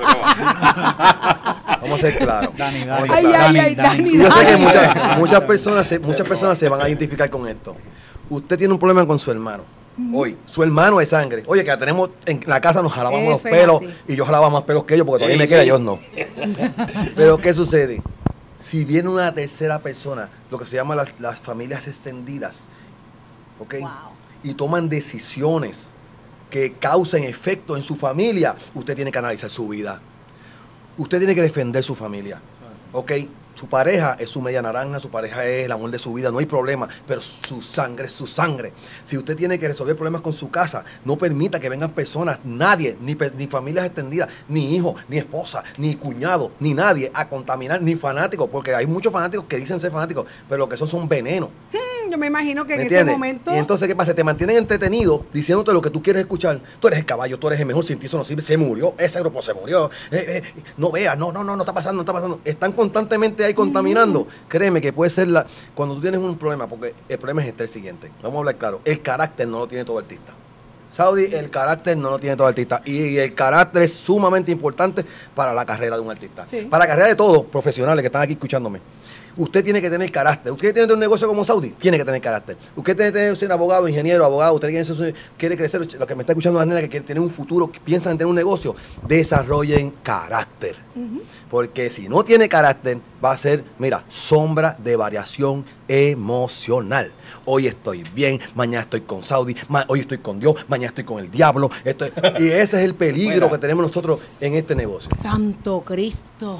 una Vamos a ser claros. Dani, Vamos a Dani, ser Ay, claros. ay, Dani, Y yo sé que Dani. muchas personas se van a identificar con esto. Usted tiene un problema con su hermano. Hoy, su hermano de sangre. Oye, que la tenemos en la casa, nos jalábamos Eso los es pelos así. y yo jalaba más pelos que ellos porque todavía me queda, ellos no. Pero ¿qué sucede? Si viene una tercera persona, lo que se llama las familias extendidas, ¿ok? Wow. Y toman decisiones que causen efecto en su familia, usted tiene que analizar su vida. Usted tiene que defender su familia. ¿Ok? Su pareja es su media naranja, su pareja es el amor de su vida, no hay problema, pero su sangre es su sangre. Si usted tiene que resolver problemas con su casa, no permita que vengan personas, nadie, ni familias extendidas, ni hijos, ni esposa, ni cuñado, ni nadie a contaminar, ni fanáticos, porque hay muchos fanáticos que dicen ser fanáticos, pero lo que son venenos. Yo me imagino que ¿Me en ese entiendes? momento. Y entonces, ¿qué pasa? Te mantienen entretenido diciéndote lo que tú quieres escuchar. Tú eres el caballo, tú eres el mejor, sin ti eso no sirve. Se murió, ese grupo se murió. No veas, no está pasando, no está pasando. Están constantemente ahí contaminando. Créeme que puede ser cuando tú tienes un problema, porque el problema es el siguiente. Vamos a hablar claro. El carácter no lo tiene todo artista. Saudi, el carácter no lo tiene todo artista. Y el carácter es sumamente importante para la carrera de un artista. Sí. Para la carrera de todos, profesionales que están aquí escuchándome. Usted tiene que tener carácter. Usted tiene que tener un negocio como Saudi, tiene que tener carácter. Usted tiene que ser abogado, ingeniero, abogado. Usted quiere crecer. Lo que me está escuchando la nena que quiere tener un futuro, que piensan en tener un negocio, desarrollen carácter. Porque si no tiene carácter, va a ser, mira, sombra de variación emocional. Hoy estoy bien, mañana estoy con Saudi, hoy estoy con Dios, mañana estoy con el diablo. Y ese es el peligro que tenemos nosotros en este negocio. Santo Cristo.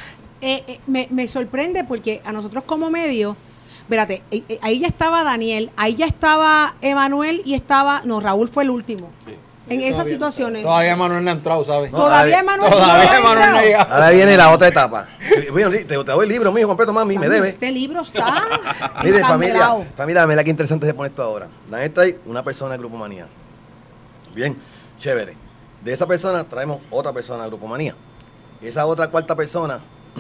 Me sorprende porque a nosotros como medio, espérate, ahí ya estaba Daniel, ahí ya estaba Emanuel y Raúl fue el último. Sí. En esas situaciones. Todavía Emanuel no ha entrado, ¿sabes? No, todavía Emanuel no ha llegado. Ahora viene la otra etapa. Te doy el libro mío completo, mami, me debe. Este libro está Mire, familia, mira qué interesante se pone esto ahora. Daniel trae una persona de Grupo Manía. Bien, chévere. De esa persona traemos otra persona de Grupo Manía. Esa otra cuarta persona,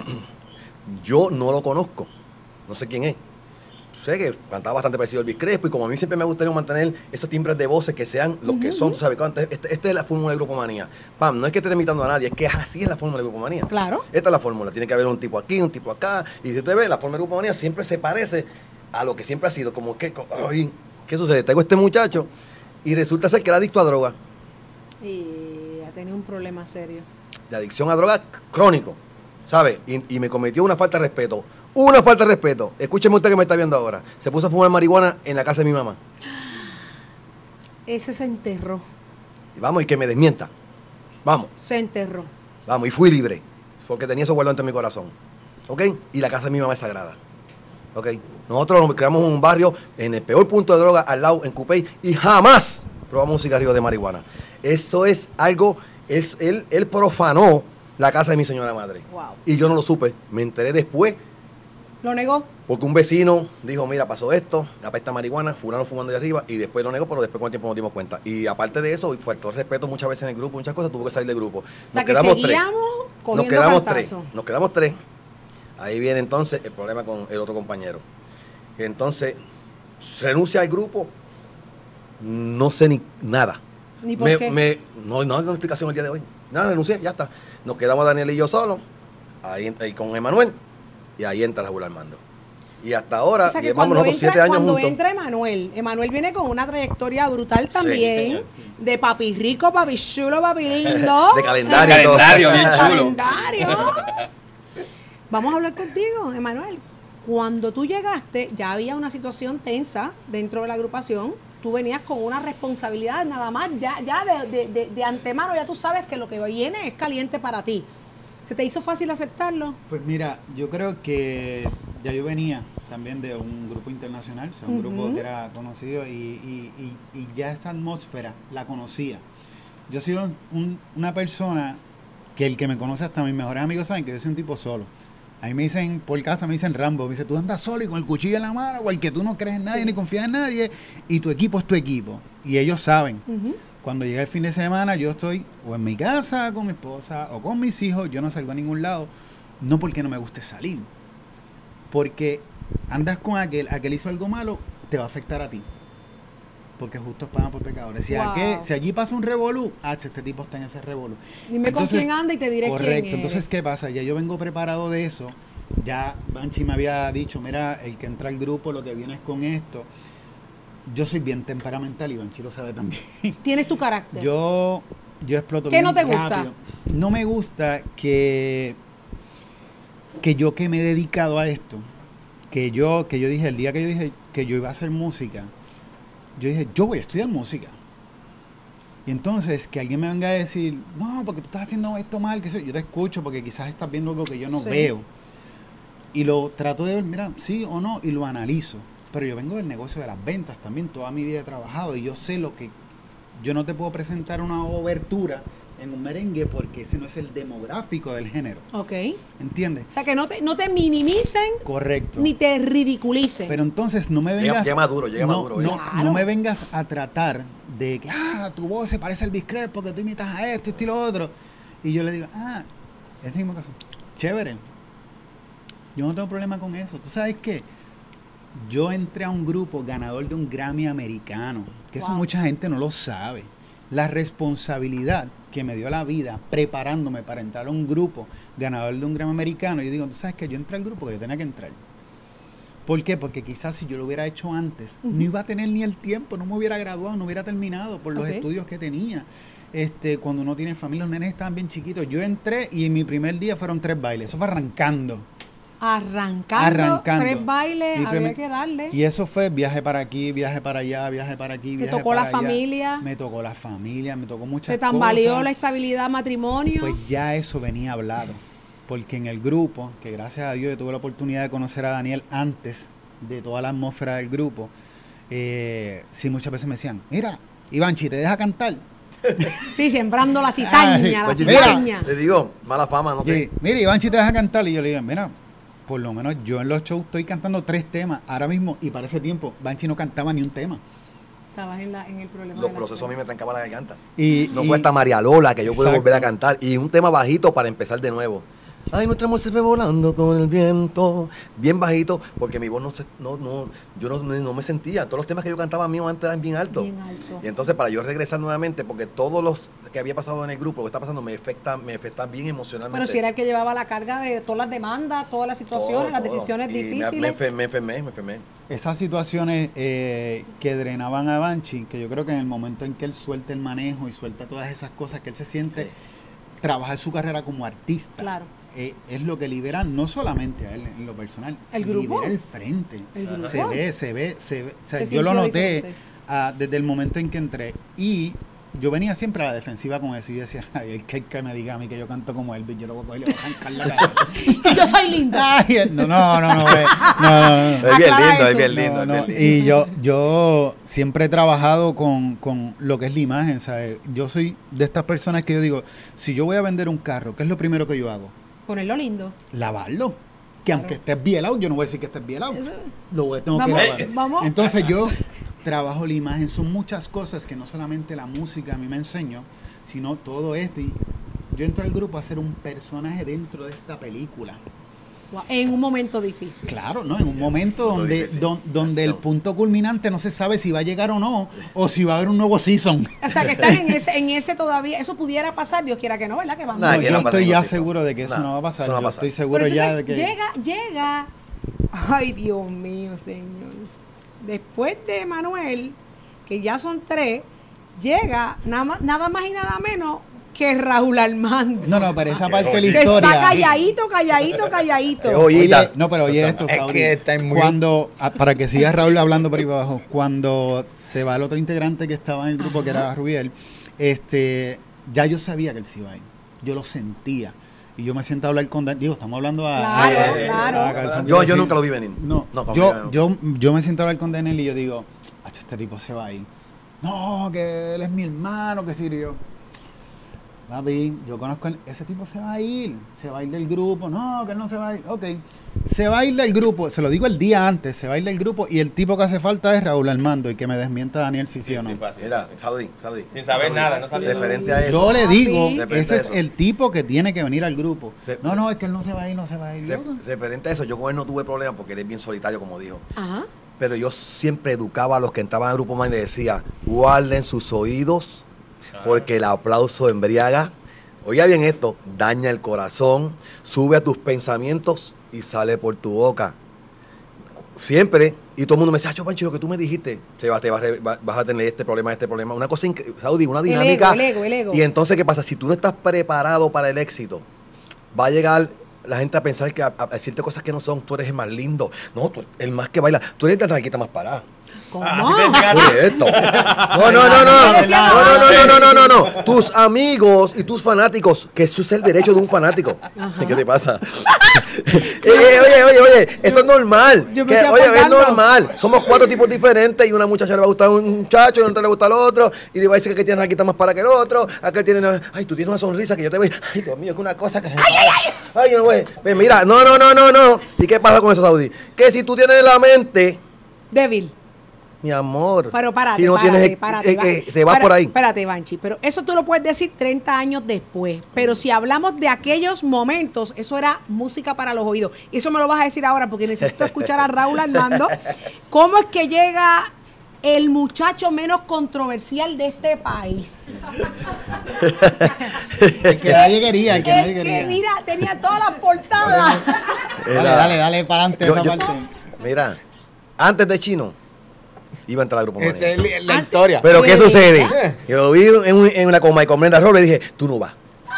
yo no lo conozco. No sé quién es. Sé que cantaba bastante parecido a Elvis Crespo y como a mí siempre me gustaría mantener esos timbres de voces que sean los que son, tú sabes, esta es la fórmula de Grupo Manía. Pam, no es que esté imitando a nadie, es que así es la fórmula de Grupo Manía. Claro. Esta es la fórmula, tiene que haber un tipo aquí, un tipo acá, y si usted ve, la fórmula de Grupo Manía siempre se parece a lo que siempre ha sido, como que, ay, ¿qué sucede? Tengo este muchacho y resulta ser que era adicto a droga. Y ha tenido un problema serio. De adicción a droga crónico, ¿sabe? Y me cometió una falta de respeto. Una falta de respeto. Escúcheme usted que me está viendo ahora. Se puso a fumar marihuana en la casa de mi mamá. Ese se enterró. Y vamos, y que me desmienta. Vamos. Se enterró. Vamos, y fui libre. Porque tenía eso guardado entre mi corazón. ¿Ok? Y la casa de mi mamá es sagrada. ¿Ok? Nosotros nos creamos en un barrio en el peor punto de droga, al lado, en Cupey, y jamás probamos un cigarrillo de marihuana. Eso es algo... Él profanó la casa de mi señora madre. Wow. Y yo no lo supe. Me enteré después. ¿Lo negó? Porque un vecino dijo, mira, pasó esto, apesta marihuana, fulano fumando de arriba, y después lo negó, pero después con el tiempo nos dimos cuenta. Y aparte de eso, faltó el respeto muchas veces en el grupo, muchas cosas, tuvo que salir del grupo. O sea, que seguíamos cogiendo nos quedamos cantazos. Nos quedamos tres. Ahí viene entonces el problema con el otro compañero. Que entonces, renuncia al grupo, no sé ni nada. ¿Ni por qué? No hay una explicación el día de hoy. Nada, renuncié, ya está. Nos quedamos Daniel y yo solos, ahí con Emanuel, y ahí entra Raúl Armando. Y hasta ahora, o sea, que llevamos nosotros 7 años juntos. Cuando entra Emanuel viene con una trayectoria brutal también, sí, de papi rico, papi chulo, papi lindo. De calendario. Bien chulo. Vamos a hablar contigo, Emanuel. Cuando tú llegaste, ya había una situación tensa dentro de la agrupación. Tú venías con una responsabilidad nada más, ya de antemano ya tú sabes que lo que viene es caliente para ti. ¿Se te hizo fácil aceptarlo? Pues mira, yo creo que ya yo venía también de un grupo internacional, o sea, un grupo que era conocido y ya esa atmósfera la conocía. Yo soy una persona que el que me conoce, hasta mis mejores amigos saben que yo soy un tipo solo. A mí me dicen, por casa me dicen Rambo, me dicen, tú andas solo y con el cuchillo en la mano, porque tú no crees en nadie ni confías en nadie, y tu equipo es tu equipo. Y ellos saben. Cuando llega el fin de semana, yo estoy o en mi casa con mi esposa o con mis hijos, yo no salgo a ningún lado, no porque no me guste salir, porque andas con aquel hizo algo malo, te va a afectar a ti. Porque justos pagan por pecadores. Si allí pasa un revolú, este tipo está en ese revolú. Dime con quién anda y te diré quién es. Correcto. Entonces, ¿qué pasa? Ya yo vengo preparado de eso. Ya Banchi me había dicho, mira, el que entra al grupo, lo que viene es con esto. Yo soy bien temperamental y Banchi lo sabe también. ¿Tienes tu carácter? Yo exploto ¿Qué bien no te rápido. gusta? No me gusta que yo que me he dedicado a esto, que yo dije, el día que yo dije que yo iba a hacer música, yo dije, yo voy a estudiar música. Y entonces, que alguien me venga a decir, no, porque tú estás haciendo esto mal, que yo te escucho porque quizás estás viendo algo que yo no veo. Y lo trato de ver, mira, sí o no, y lo analizo. Pero yo vengo del negocio de las ventas también, toda mi vida he trabajado y yo sé lo que... Yo no te puedo presentar una obertura en un merengue porque ese no es el demográfico del género. Ok. ¿Entiendes? O sea, que no te minimicen. Correcto. Ni te ridiculicen. Pero entonces no me vengas... Llega maduro. No me vengas a tratar de que, tu voz se parece al Elvis Crespo porque tú imitas a esto y lo otro. Y yo le digo, ese mismo caso. Chévere. Yo no tengo problema con eso. ¿Tú sabes qué? Yo entré a un grupo ganador de un Grammy americano, que eso mucha gente no lo sabe. La responsabilidad que me dio la vida preparándome para entrar a un grupo ganador de un Grammy americano, yo digo, tú sabes que yo entré al grupo que yo tenía que entrar. ¿Por qué? Porque quizás si yo lo hubiera hecho antes, no iba a tener ni el tiempo, no me hubiera graduado, no hubiera terminado por los estudios que tenía. Cuando uno tiene familia, los nenes estaban bien chiquitos. Yo entré y en mi primer día fueron 3 bailes. Eso fue arrancando. Arrancando. 3 bailes, había que darle. Y eso fue viaje para aquí, viaje para allá, viaje para aquí, viaje para allá. ¿Te tocó la familia? Me tocó la familia, me tocó muchas cosas. ¿Se tambaleó la estabilidad matrimonio? Pues ya eso venía hablado. Porque en el grupo, que gracias a Dios yo tuve la oportunidad de conocer a Daniel antes de toda la atmósfera del grupo, sí, muchas veces me decían, mira, Ivanchi, ¿te deja cantar? Sí, sembrando la cizaña, pues, la cizaña. Te digo, mala fama, no sé. Mira, Ivanchi, ¿te deja cantar? Y yo le digo, mira, por lo menos yo en los shows estoy cantando 3 temas ahora mismo, y para ese tiempo Ivanchi no cantaba ni un tema. Estabas en el problema. Los procesos a mí me trancaban la garganta. No fue hasta María Lola que yo pude volver a cantar. Y un tema bajito para empezar de nuevo. Ay, nuestro amor se fue volando con el viento. Bien bajito, porque mi voz no me sentía. Todos los temas que yo cantaba mío antes eran bien altos. Bien alto. Y entonces para yo regresar nuevamente, porque todos los que había pasado en el grupo, lo que está pasando, me afecta bien emocionalmente. Pero si era el que llevaba la carga de todas las demandas, todas las situaciones, las decisiones difíciles. Me enfermé. Esas situaciones que drenaban a Banchi, que yo creo que en el momento en que él suelta el manejo y suelta todas esas cosas que él se siente, trabajar su carrera como artista. Claro. Es lo que libera no solamente a él en lo personal, el grupo, libera el frente. El grupo. Se ve. O sea, yo lo noté desde el momento en que entré, y yo venía siempre a la defensiva con eso y decía, ay, que me diga a mí que yo canto como Elvis, yo lo voy a coger y le voy a arrancar la cara. Y yo soy linda. Ay, no. Es bien lindo. Y yo siempre he trabajado con lo que es la imagen, ¿sabes? Yo soy de estas personas que yo digo, si yo voy a vender un carro, ¿qué es lo primero que yo hago? Ponerlo lindo. Lavarlo. Que aunque estés bielado, yo no voy a decir que estés bielado. Tengo que lavar. Vamos. Entonces yo trabajo la imagen. Son muchas cosas que no solamente la música a mí me enseñó, sino todo esto. Y yo entro al grupo a ser un personaje dentro de esta película. En un momento difícil. Claro, ¿no? En un momento donde el punto culminante no se sabe si va a llegar o no, o si va a haber un nuevo season. O sea, que estás en ese todavía. Eso pudiera pasar, Dios quiera que no, ¿verdad? Que vamos. Yo estoy ya seguro de que eso no va a pasar. Yo estoy seguro ya de que... Llega. Ay, Dios mío, Señor. Después de Manuel, que ya son 3, llega nada más y nada menos que Raúl Armando. No, pero esa parte de la que historia. Está calladito. Oye, esto, Saudi. Es que está muy... Para que siga Raúl hablando por ahí abajo, cuando se va el otro integrante que estaba en el grupo, que era Rubiel, ya yo sabía que él se iba a ir. Yo lo sentía. Y yo me siento a hablar con Daniel. Digo, estamos hablando a... Claro. Yo nunca lo vi venir. Yo me siento a hablar con Daniel y yo digo, este tipo se va a ir. No, que él es mi hermano, que sí, yo... Papi, yo conozco ese tipo, se va a ir del grupo. No, que él no se va a ir. Ok, se va a ir del grupo, se lo digo el día antes, se va a ir del grupo, y el tipo que hace falta es Raúl Armando, y que me desmienta Daniel si sí o no. Mira, Saudi. Sin saber nada, no sabía. Referente a eso. Yo le digo, Referente ese a es eso. el tipo que tiene que venir al grupo. No, es que él no se va a ir. Referente a eso, yo con él no tuve problema porque él es bien solitario, como dijo. Ajá. Pero yo siempre educaba a los que entraban al grupo más y les decía, guarden sus oídos, porque el aplauso embriaga. Oiga bien esto, daña el corazón, sube a tus pensamientos y sale por tu boca. Siempre, y todo el mundo me decía, Pancho, lo que tú me dijiste, vas a tener este problema. Una cosa increíble, Saudi, una dinámica. El ego. Y entonces, ¿qué pasa? Si tú no estás preparado para el éxito, va a llegar la gente a pensar que a decirte cosas que no son, tú eres el más lindo. No, tú el más que baila, tú eres la traquita más parada. ¿Cómo? Esto. No. Tus amigos y tus fanáticos, que eso es el derecho de un fanático. ¿Qué te pasa? Oye, eso es normal. Es normal. Somos 4 tipos diferentes y una muchacha le va a gustar a un muchacho y a otra le gusta al otro. Y le va a decir que tiene una más para que el otro. Aquel tiene tú tienes una sonrisa que yo te veo. Ay, Dios mío, es una cosa que... Ay, güey. Mira, no. ¿Y qué pasa con eso, Saudi? Que si tú tienes la mente... débil. Mi amor. Pero párate, si no párate. te vas por ahí. Espérate, Banchi, pero eso tú lo puedes decir 30 años después. Pero si hablamos de aquellos momentos, eso era música para los oídos. Y eso me lo vas a decir ahora porque necesito escuchar a Raúl Armando. ¿Cómo es que llega el muchacho menos controversial de este país? El que nadie quería, Que mira, tenía todas las portadas. Dale, para adelante esa parte. Mira, antes de Chino, iba a entrar al grupo Manía. Esa es la historia. Pero ¿qué ¿De sucede? verdad? Yo lo vi en una coma y con Brenda Robles y dije, tú no vas.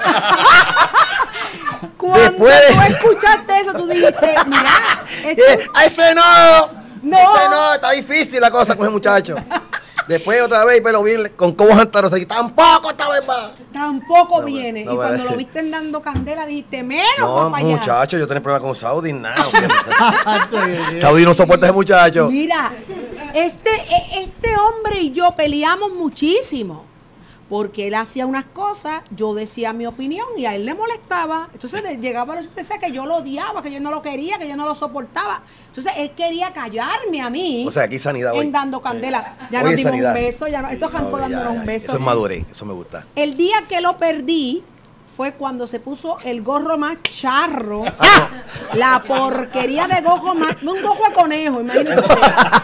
Cuando Después- tú escuchaste eso, tú dijiste, mira, ¡A ese no! No. ¡Ese no! Está difícil la cosa con ese muchacho. Después otra vez, pero vi con Cobos Antaros y tampoco esta vez más. tampoco No, viene. no, y cuando vale. lo viste dando candela, dijiste, menos, No, papá. muchacho, yo tenía problemas con Saudi, nada. Saudi no soporta a ese muchacho. Mira, este hombre y yo peleamos muchísimo. Porque él hacía unas cosas, yo decía mi opinión y a él le molestaba. Entonces llegaba a decir que yo lo odiaba, que yo no lo quería, que yo no lo soportaba. Entonces él quería callarme a mí. O sea, aquí sanidad hoy. En dando candela. Ya Hoy nos es dimos sanidad. un beso, ya no, estos arrancó No, ya, dándonos ya, un beso. Eso es madurez, eso me gusta. El día que lo perdí fue cuando se puso el gorro más charro, la porquería de gorro más, un gorro de conejo, imagínense. De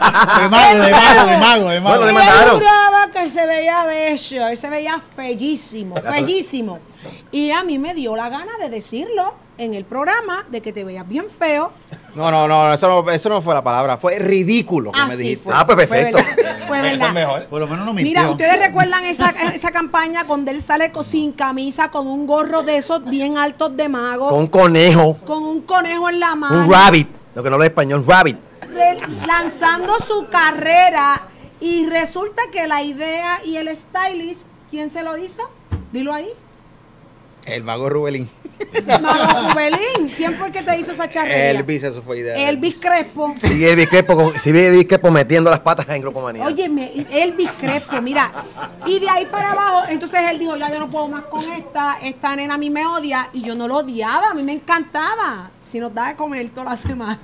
mago. Bueno, le Y mandaron. él juraba que se veía bello, él se veía bellísimo, Eso- bellísimo. Y a mí me dio la gana de decirlo en el programa, de que te veías bien feo. No, eso no fue la palabra, fue ridículo que me Así dijiste. fue. Ah, pues perfecto. Fue Esto es verdad. mejor. Por lo menos no mintió. Mira, ustedes recuerdan esa campaña cuando él sale sin camisa, con un gorro de esos bien altos de mago, Con un conejo, con un conejo en la mano, un rabbit, lo que no habla español, rabbit. lanzando su carrera, y resulta que la idea y el stylist, ¿quién se lo hizo? Dilo ahí. El mago Rubelín. Mago Rubelín. ¿Quién fue el que te hizo esa charrería? Elvis, eso fue idea. de Elvis Crespo. Sigue Elvis Crespo metiendo las patas en Grupo Manía. Óyeme, Elvis Crespo, mira. Y de ahí para abajo, entonces él dijo, ya yo no puedo más con esta nena a mí me odia. Y yo no lo odiaba, a mí me encantaba. Si nos da de comer toda la semana.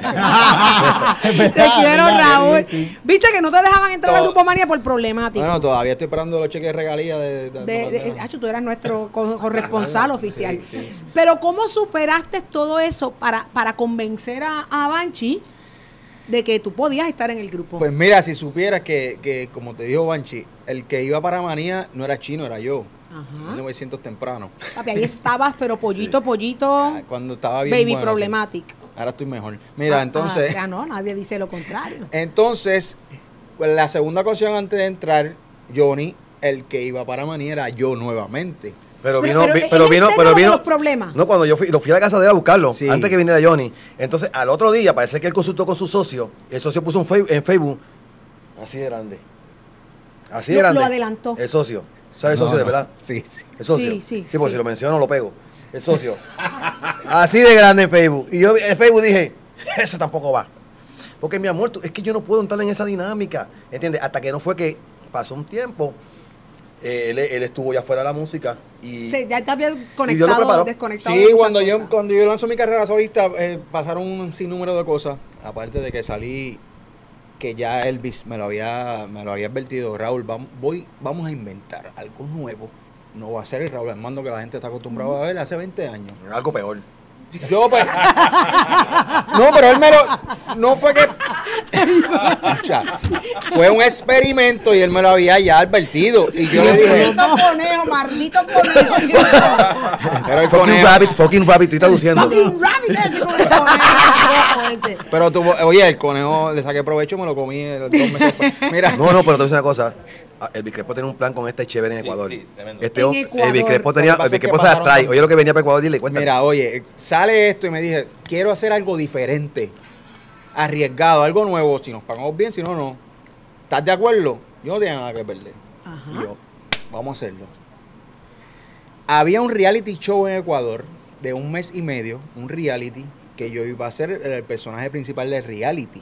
Te quiero, Raúl. Sí. Viste que no te dejaban entrar al Todo. Grupo Manía por problemático. Bueno, todavía estoy esperando los cheques de regalía Hacho, tú eras nuestro corresponsal oficial. Sí, sí. Pero ¿cómo superaste todo eso para convencer a Banchi de que tú podías estar en el grupo? Pues mira, si supieras que, como te dijo Banchi, el que iba para Manía no era Chino, era yo. Ajá. 1900 temprano. Papi, ahí estabas, pero pollito, Cuando estaba bien baby bueno, problematic. sí. Ahora estoy mejor. Mira, entonces... o sea, no, nadie dice lo contrario. Entonces, pues, la segunda ocasión antes de entrar, Johnny, el que iba para Manía era yo nuevamente. Pero Pero vino, ¿es pero en vino, serio pero lo de vino. los problemas? No, cuando yo lo fui a la casa de él a buscarlo, Sí. antes que viniera Johnny. Entonces, al otro día, parece que él consultó con su socio. Y el socio puso en Facebook, así de grande. Así de Lo grande. adelantó. El socio. ¿Sabes el socio de verdad? Sí, sí. El socio. Sí, porque sí. si lo menciono lo pego. El socio. Así de grande en Facebook. Y yo en Facebook dije, eso tampoco va. Porque mi amor, es que yo no puedo entrar en esa dinámica. ¿Entiendes? Hasta que no fue que pasó un tiempo. Él estuvo ya fuera de la música. Y Ya te habías Dios lo conectado, preparó. desconectado. de Sí, muchas cuando cosas. yo lanzo mi carrera solista, pasaron un sinnúmero de cosas. Aparte de que salí, que ya Elvis me lo había advertido, Raúl, vamos a inventar algo nuevo. No va a ser el Raúl Armando que la gente está acostumbrada a ver hace 20 años. algo peor. Yo, pues. No, pero él me lo. No fue que. Escucha, fue un experimento y él me lo había ya advertido. Y yo le dije. Maldito conejo. Pero el Fucking rabbit, estoy traduciendo. Fucking rabbit ese con el conejo ese. Pero oye, el conejo le saqué provecho y me lo comí 2 meses después. Mira. No, pero te voy a decir una cosa. El Bicrepo tenía un plan con este chévere en Sí, Ecuador. sí, tremendo. En Ecuador. El Bicrepo Lo que pasa es que se pasaron atrae. por- Oye, lo que venía para Ecuador, dile, cuéntame. Mira, oye, sale esto y me dije, quiero hacer algo diferente, arriesgado, algo nuevo, si nos pagamos bien, si no, no. ¿Estás de acuerdo? Yo no tenía nada que perder. Ajá. Y yo, vamos a hacerlo. Había un reality show en Ecuador de 1 mes y medio, un reality, que yo iba a ser el personaje principal del reality.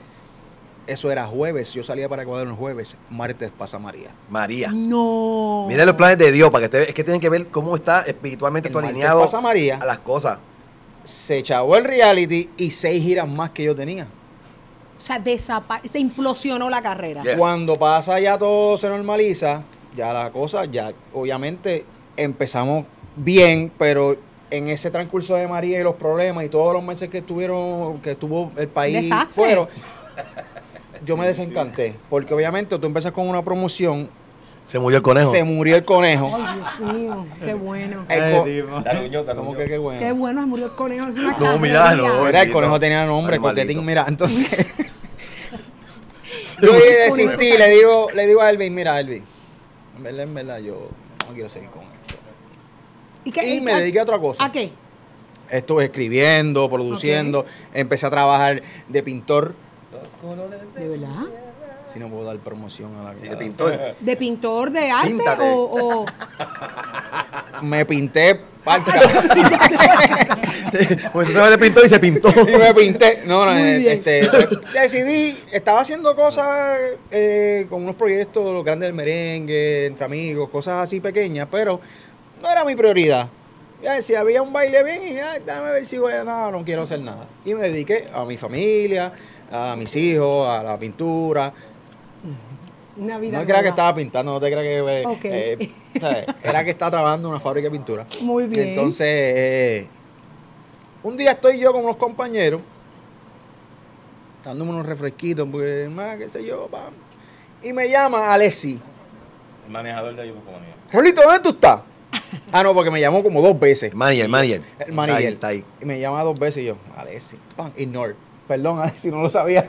Eso era jueves, yo salía para Ecuador el jueves, martes pasa María. María. No. Mira los planes de Dios, para que es que tienen que ver cómo está espiritualmente El tú martes alineado pasa María. a las cosas. Se chavó el reality y 6 giras más que yo tenía. O sea, te implosionó la carrera. Yes. Cuando pasa ya todo se normaliza, ya la cosa, ya obviamente empezamos bien, pero en ese transcurso de María y los problemas y todos los meses que estuvo el país Desastre. fuera, yo me desencanté, porque obviamente tú empiezas con una promoción Se murió el conejo. Se murió el conejo. Ay, Dios mío, qué bueno. Dale, Uñón, dale, ¿Cómo Uñón. que qué bueno? Qué bueno, se murió el conejo. Es una No, mira, charrería. no. Mira, el Bendito. conejo tenía nombre, Animalito. coquetín, mira, entonces yo desistí, le digo a Elvin, mira Elvin, en verdad yo no quiero seguir con esto. Y me dediqué a otra cosa. ¿A qué? Estuve escribiendo, produciendo, empecé a trabajar de pintor. ¿De verdad? Si no puedo dar promoción a la Sí, de pintor. ¿De pintor de arte Píntate. o Me pinté parte. Pues se de pintor y se pintó. Y me pinté. No, Muy bien. decidí, estaba haciendo cosas con unos proyectos, los grandes del merengue, entre amigos, cosas así pequeñas, pero no era mi prioridad. Ya, si había un baile bien, y ya, déjame ver si voy a nada, no quiero hacer nada. Y me dediqué a mi familia, a mis hijos, a la pintura. una vida No creas que nueva? estaba pintando, no te creas que... Ok. ¿sabes? Era que estaba trabajando en una fábrica de pintura. Muy bien. Entonces, un día estoy yo con unos compañeros, dándome unos refresquitos, pues, más, qué sé yo, pam. Y me llama Alessi. El manejador de Yubucomanía. Rolito, ¿dónde tú estás? Ah, no, porque me llamó como 2 veces. El manager. El manager. Está ahí. Y me llama 2 veces y yo, Alessi, pam, ignore. Perdón, Alessi, no lo sabía.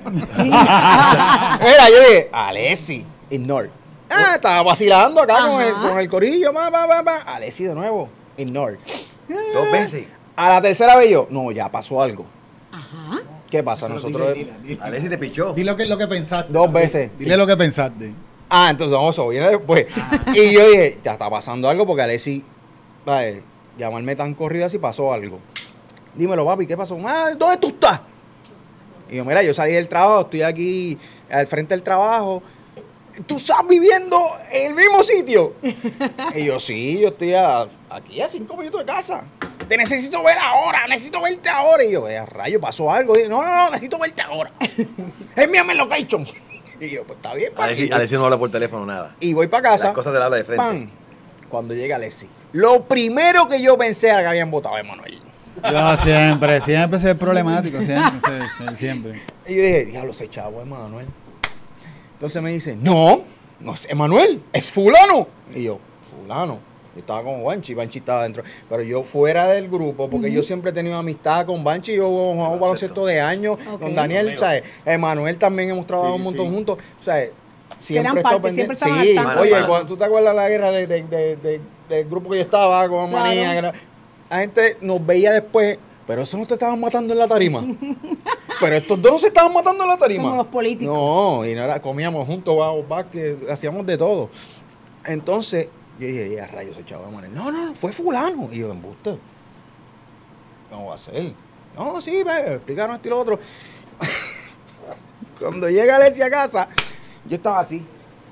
Mira, yo dije, Alessi, ignore. Ah, estaba vacilando acá con el corillo, Alessi de nuevo, ignore. 2 veces. A la tercera vez yo, no, ya pasó algo. Ajá. ¿Qué pasa? Nosotros... Dile. Alexis te pichó. Dile lo que pensaste. 2 veces. Dile lo que pensaste. Ah, entonces vamos, eso viene después. Y yo dije, ya está pasando algo porque Alessi, vale, llamarme tan corrido así pasó algo. Dímelo, papi, ¿qué pasó? Ah, ¿dónde tú estás? Y yo, mira, yo salí del trabajo, estoy aquí al frente del trabajo. ¿Tú estás viviendo en el mismo sitio? Y yo, sí, yo estoy aquí a 5 minutos de casa. Te necesito ver ahora, necesito verte ahora. Y yo, rayo, pasó algo. Y yo, no, necesito verte ahora. Envíame el location. Y yo, pues está bien, papi. Alexis no habla por teléfono, nada. Y voy para casa. Las cosas del habla de frente. ¡Pam! Cuando llega Alexis. Lo primero que yo pensé era que habían votado a Emanuel. Yo siempre soy problemático, siempre. Y yo dije, diablo, ese chavo es Emanuel. Entonces me dice, no es Emanuel, es fulano. Y yo, fulano. Yo estaba con Banchi estaba dentro. Pero yo fuera del grupo, porque yo siempre he tenido amistad con Banchi. Yo jugaba baloncesto de años. Ok. Con Daniel, ¿sabes? Emanuel también hemos trabajado un montón juntos. ¿Sabes? Eran he estado parte, siempre estaban Sí, al tanto. oye, Mano. ¿tú te acuerdas de la guerra del grupo que yo estaba con Claro. Manía? La gente nos veía después, pero eso no te estaban matando en la tarima. Pero estos dos no se estaban matando en la tarima. Como los políticos. No, y no era, comíamos juntos, que hacíamos de todo. Entonces, yo dije, ya rayos, ese chavo de Manuel. No, fue fulano. Y yo, embuste. ¿Cómo va a ser? No, sí, explicaron esto y lo otro. Cuando llega Alexis a casa, yo estaba así.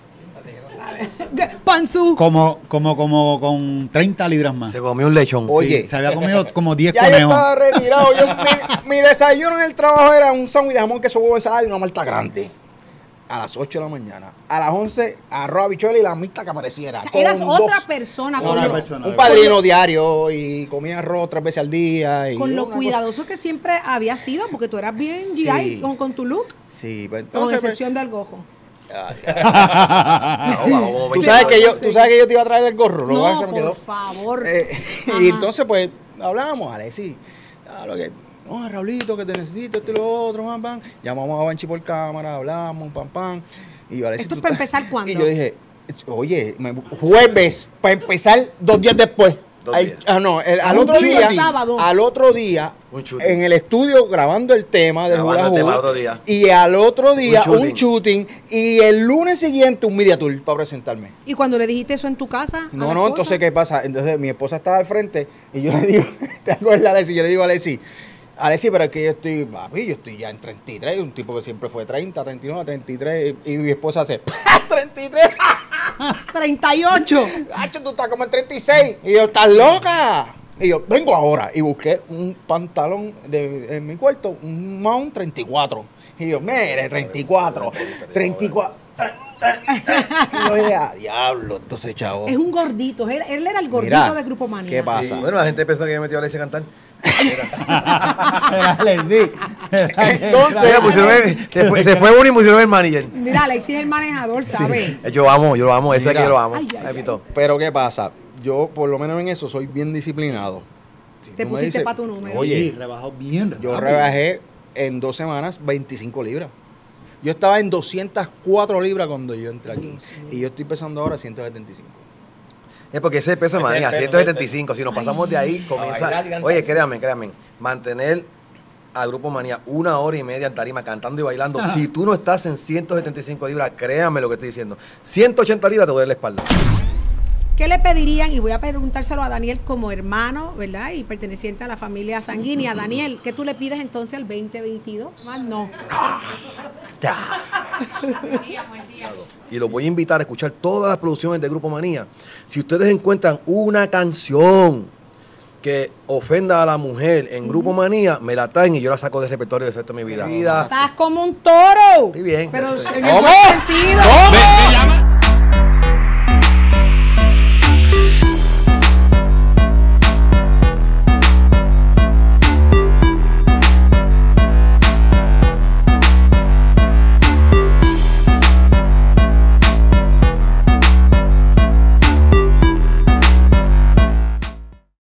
Panzú. Como con 30 libras más. Se comió un lechón. Oye. Sí, se había comido como 10 Ya yo conejos. estaba retirado. Mi desayuno en el trabajo era un sándwich de jamón, queso, huevo, ensalada y una malta grande. A las 8 de la mañana. A las 11, arroz, habichuela y la mixta que apareciera. O sea, eras Con otra dos- persona. Otra con lo- persona. Un padrino diario y comía arroz 3 veces al día. Y Con lo una cuidadoso que siempre había sido, porque tú eras bien GI Sí. con tu look, cosa- Sí, pues, con entonces, excepción del gojo. tú sabes que yo te iba a traer el gorro. Lo que pasa es No, que se me quedó. por favor. Y Ajá. entonces, pues, hablábamos, Alexis. No, Raulito, que te necesito, esto y lo otro, pam. Llamamos a Banchi por cámara, hablamos, pam. Y yo, Alexis, ¿Esto ¿tú es para estás? empezar cuándo? Y yo dije, oye, jueves, para empezar 2 días después. 2 días. Al Un otro shooting día, sábado. al otro día, Un shooting. en el estudio grabando el tema del Grabando hula el tema hoop, otro día. y al otro día Un un shooting, y el lunes siguiente un media tour para presentarme. ¿Y cuando le dijiste eso en tu casa? a la No, esposa? entonces, ¿qué pasa? Entonces, mi esposa estaba al frente y yo le digo, ¿te acuerdas, Alexis? Yo le digo a Alexis, pero es que yo estoy ya en 33, un tipo que siempre fue 30, 39, 33, y mi esposa hace, 33, 38. ¡Hacho, tú estás como en 36! Y yo, ¿estás loca? Y yo, vengo ahora, y busqué un pantalón en mi cuarto, un Mount 34. Y yo, mire, 34, 34. Y yo dije, diablo, entonces, chavo. Es un gordito. Él era el gordito Mira, de Grupo Manía. ¿qué pasa? Sí, bueno, la gente pensó que yo metió a Alexis a cantar. Alexis. Entonces, se fue uno y pusieron el manager. Mira, Alexis es el manejador, ¿sabes? Yo lo amo, ese Mira. que lo amo. Ay, ay, Repito. pero ¿qué pasa? Yo, por lo menos en eso, soy bien disciplinado. Si Te tú me pusiste dices, pa' tu número. Oye, rebajó bien yo rápido. rebajé en 2 semanas 25 libras. Yo estaba en 204 libras cuando yo entré aquí. Y yo estoy pesando ahora 175. Es porque ese peso manía, Ese peso, 175. Si nos pasamos de ahí, comienza. bailar, Oye, créanme, mantener al Grupo Manía 1 hora y media en tarima cantando y bailando. Si tú no estás en 175 libras, créanme lo que estoy diciendo. 180 libras te duele la espalda. ¿Qué le pedirían? Y voy a preguntárselo a Daniel como hermano, ¿verdad? Y perteneciente a la familia sanguínea. Daniel, ¿qué tú le pides entonces al 2022? Más no. Ya. Y los voy a invitar a escuchar todas las producciones de Grupo Manía. Si ustedes encuentran una canción que ofenda a la mujer en Grupo Manía, me la traen y yo la saco del repertorio de resto de mi vida. Estás como un toro. Muy bien. Pero Eso es. en el ¿Cómo? buen sentido. ¿Cómo?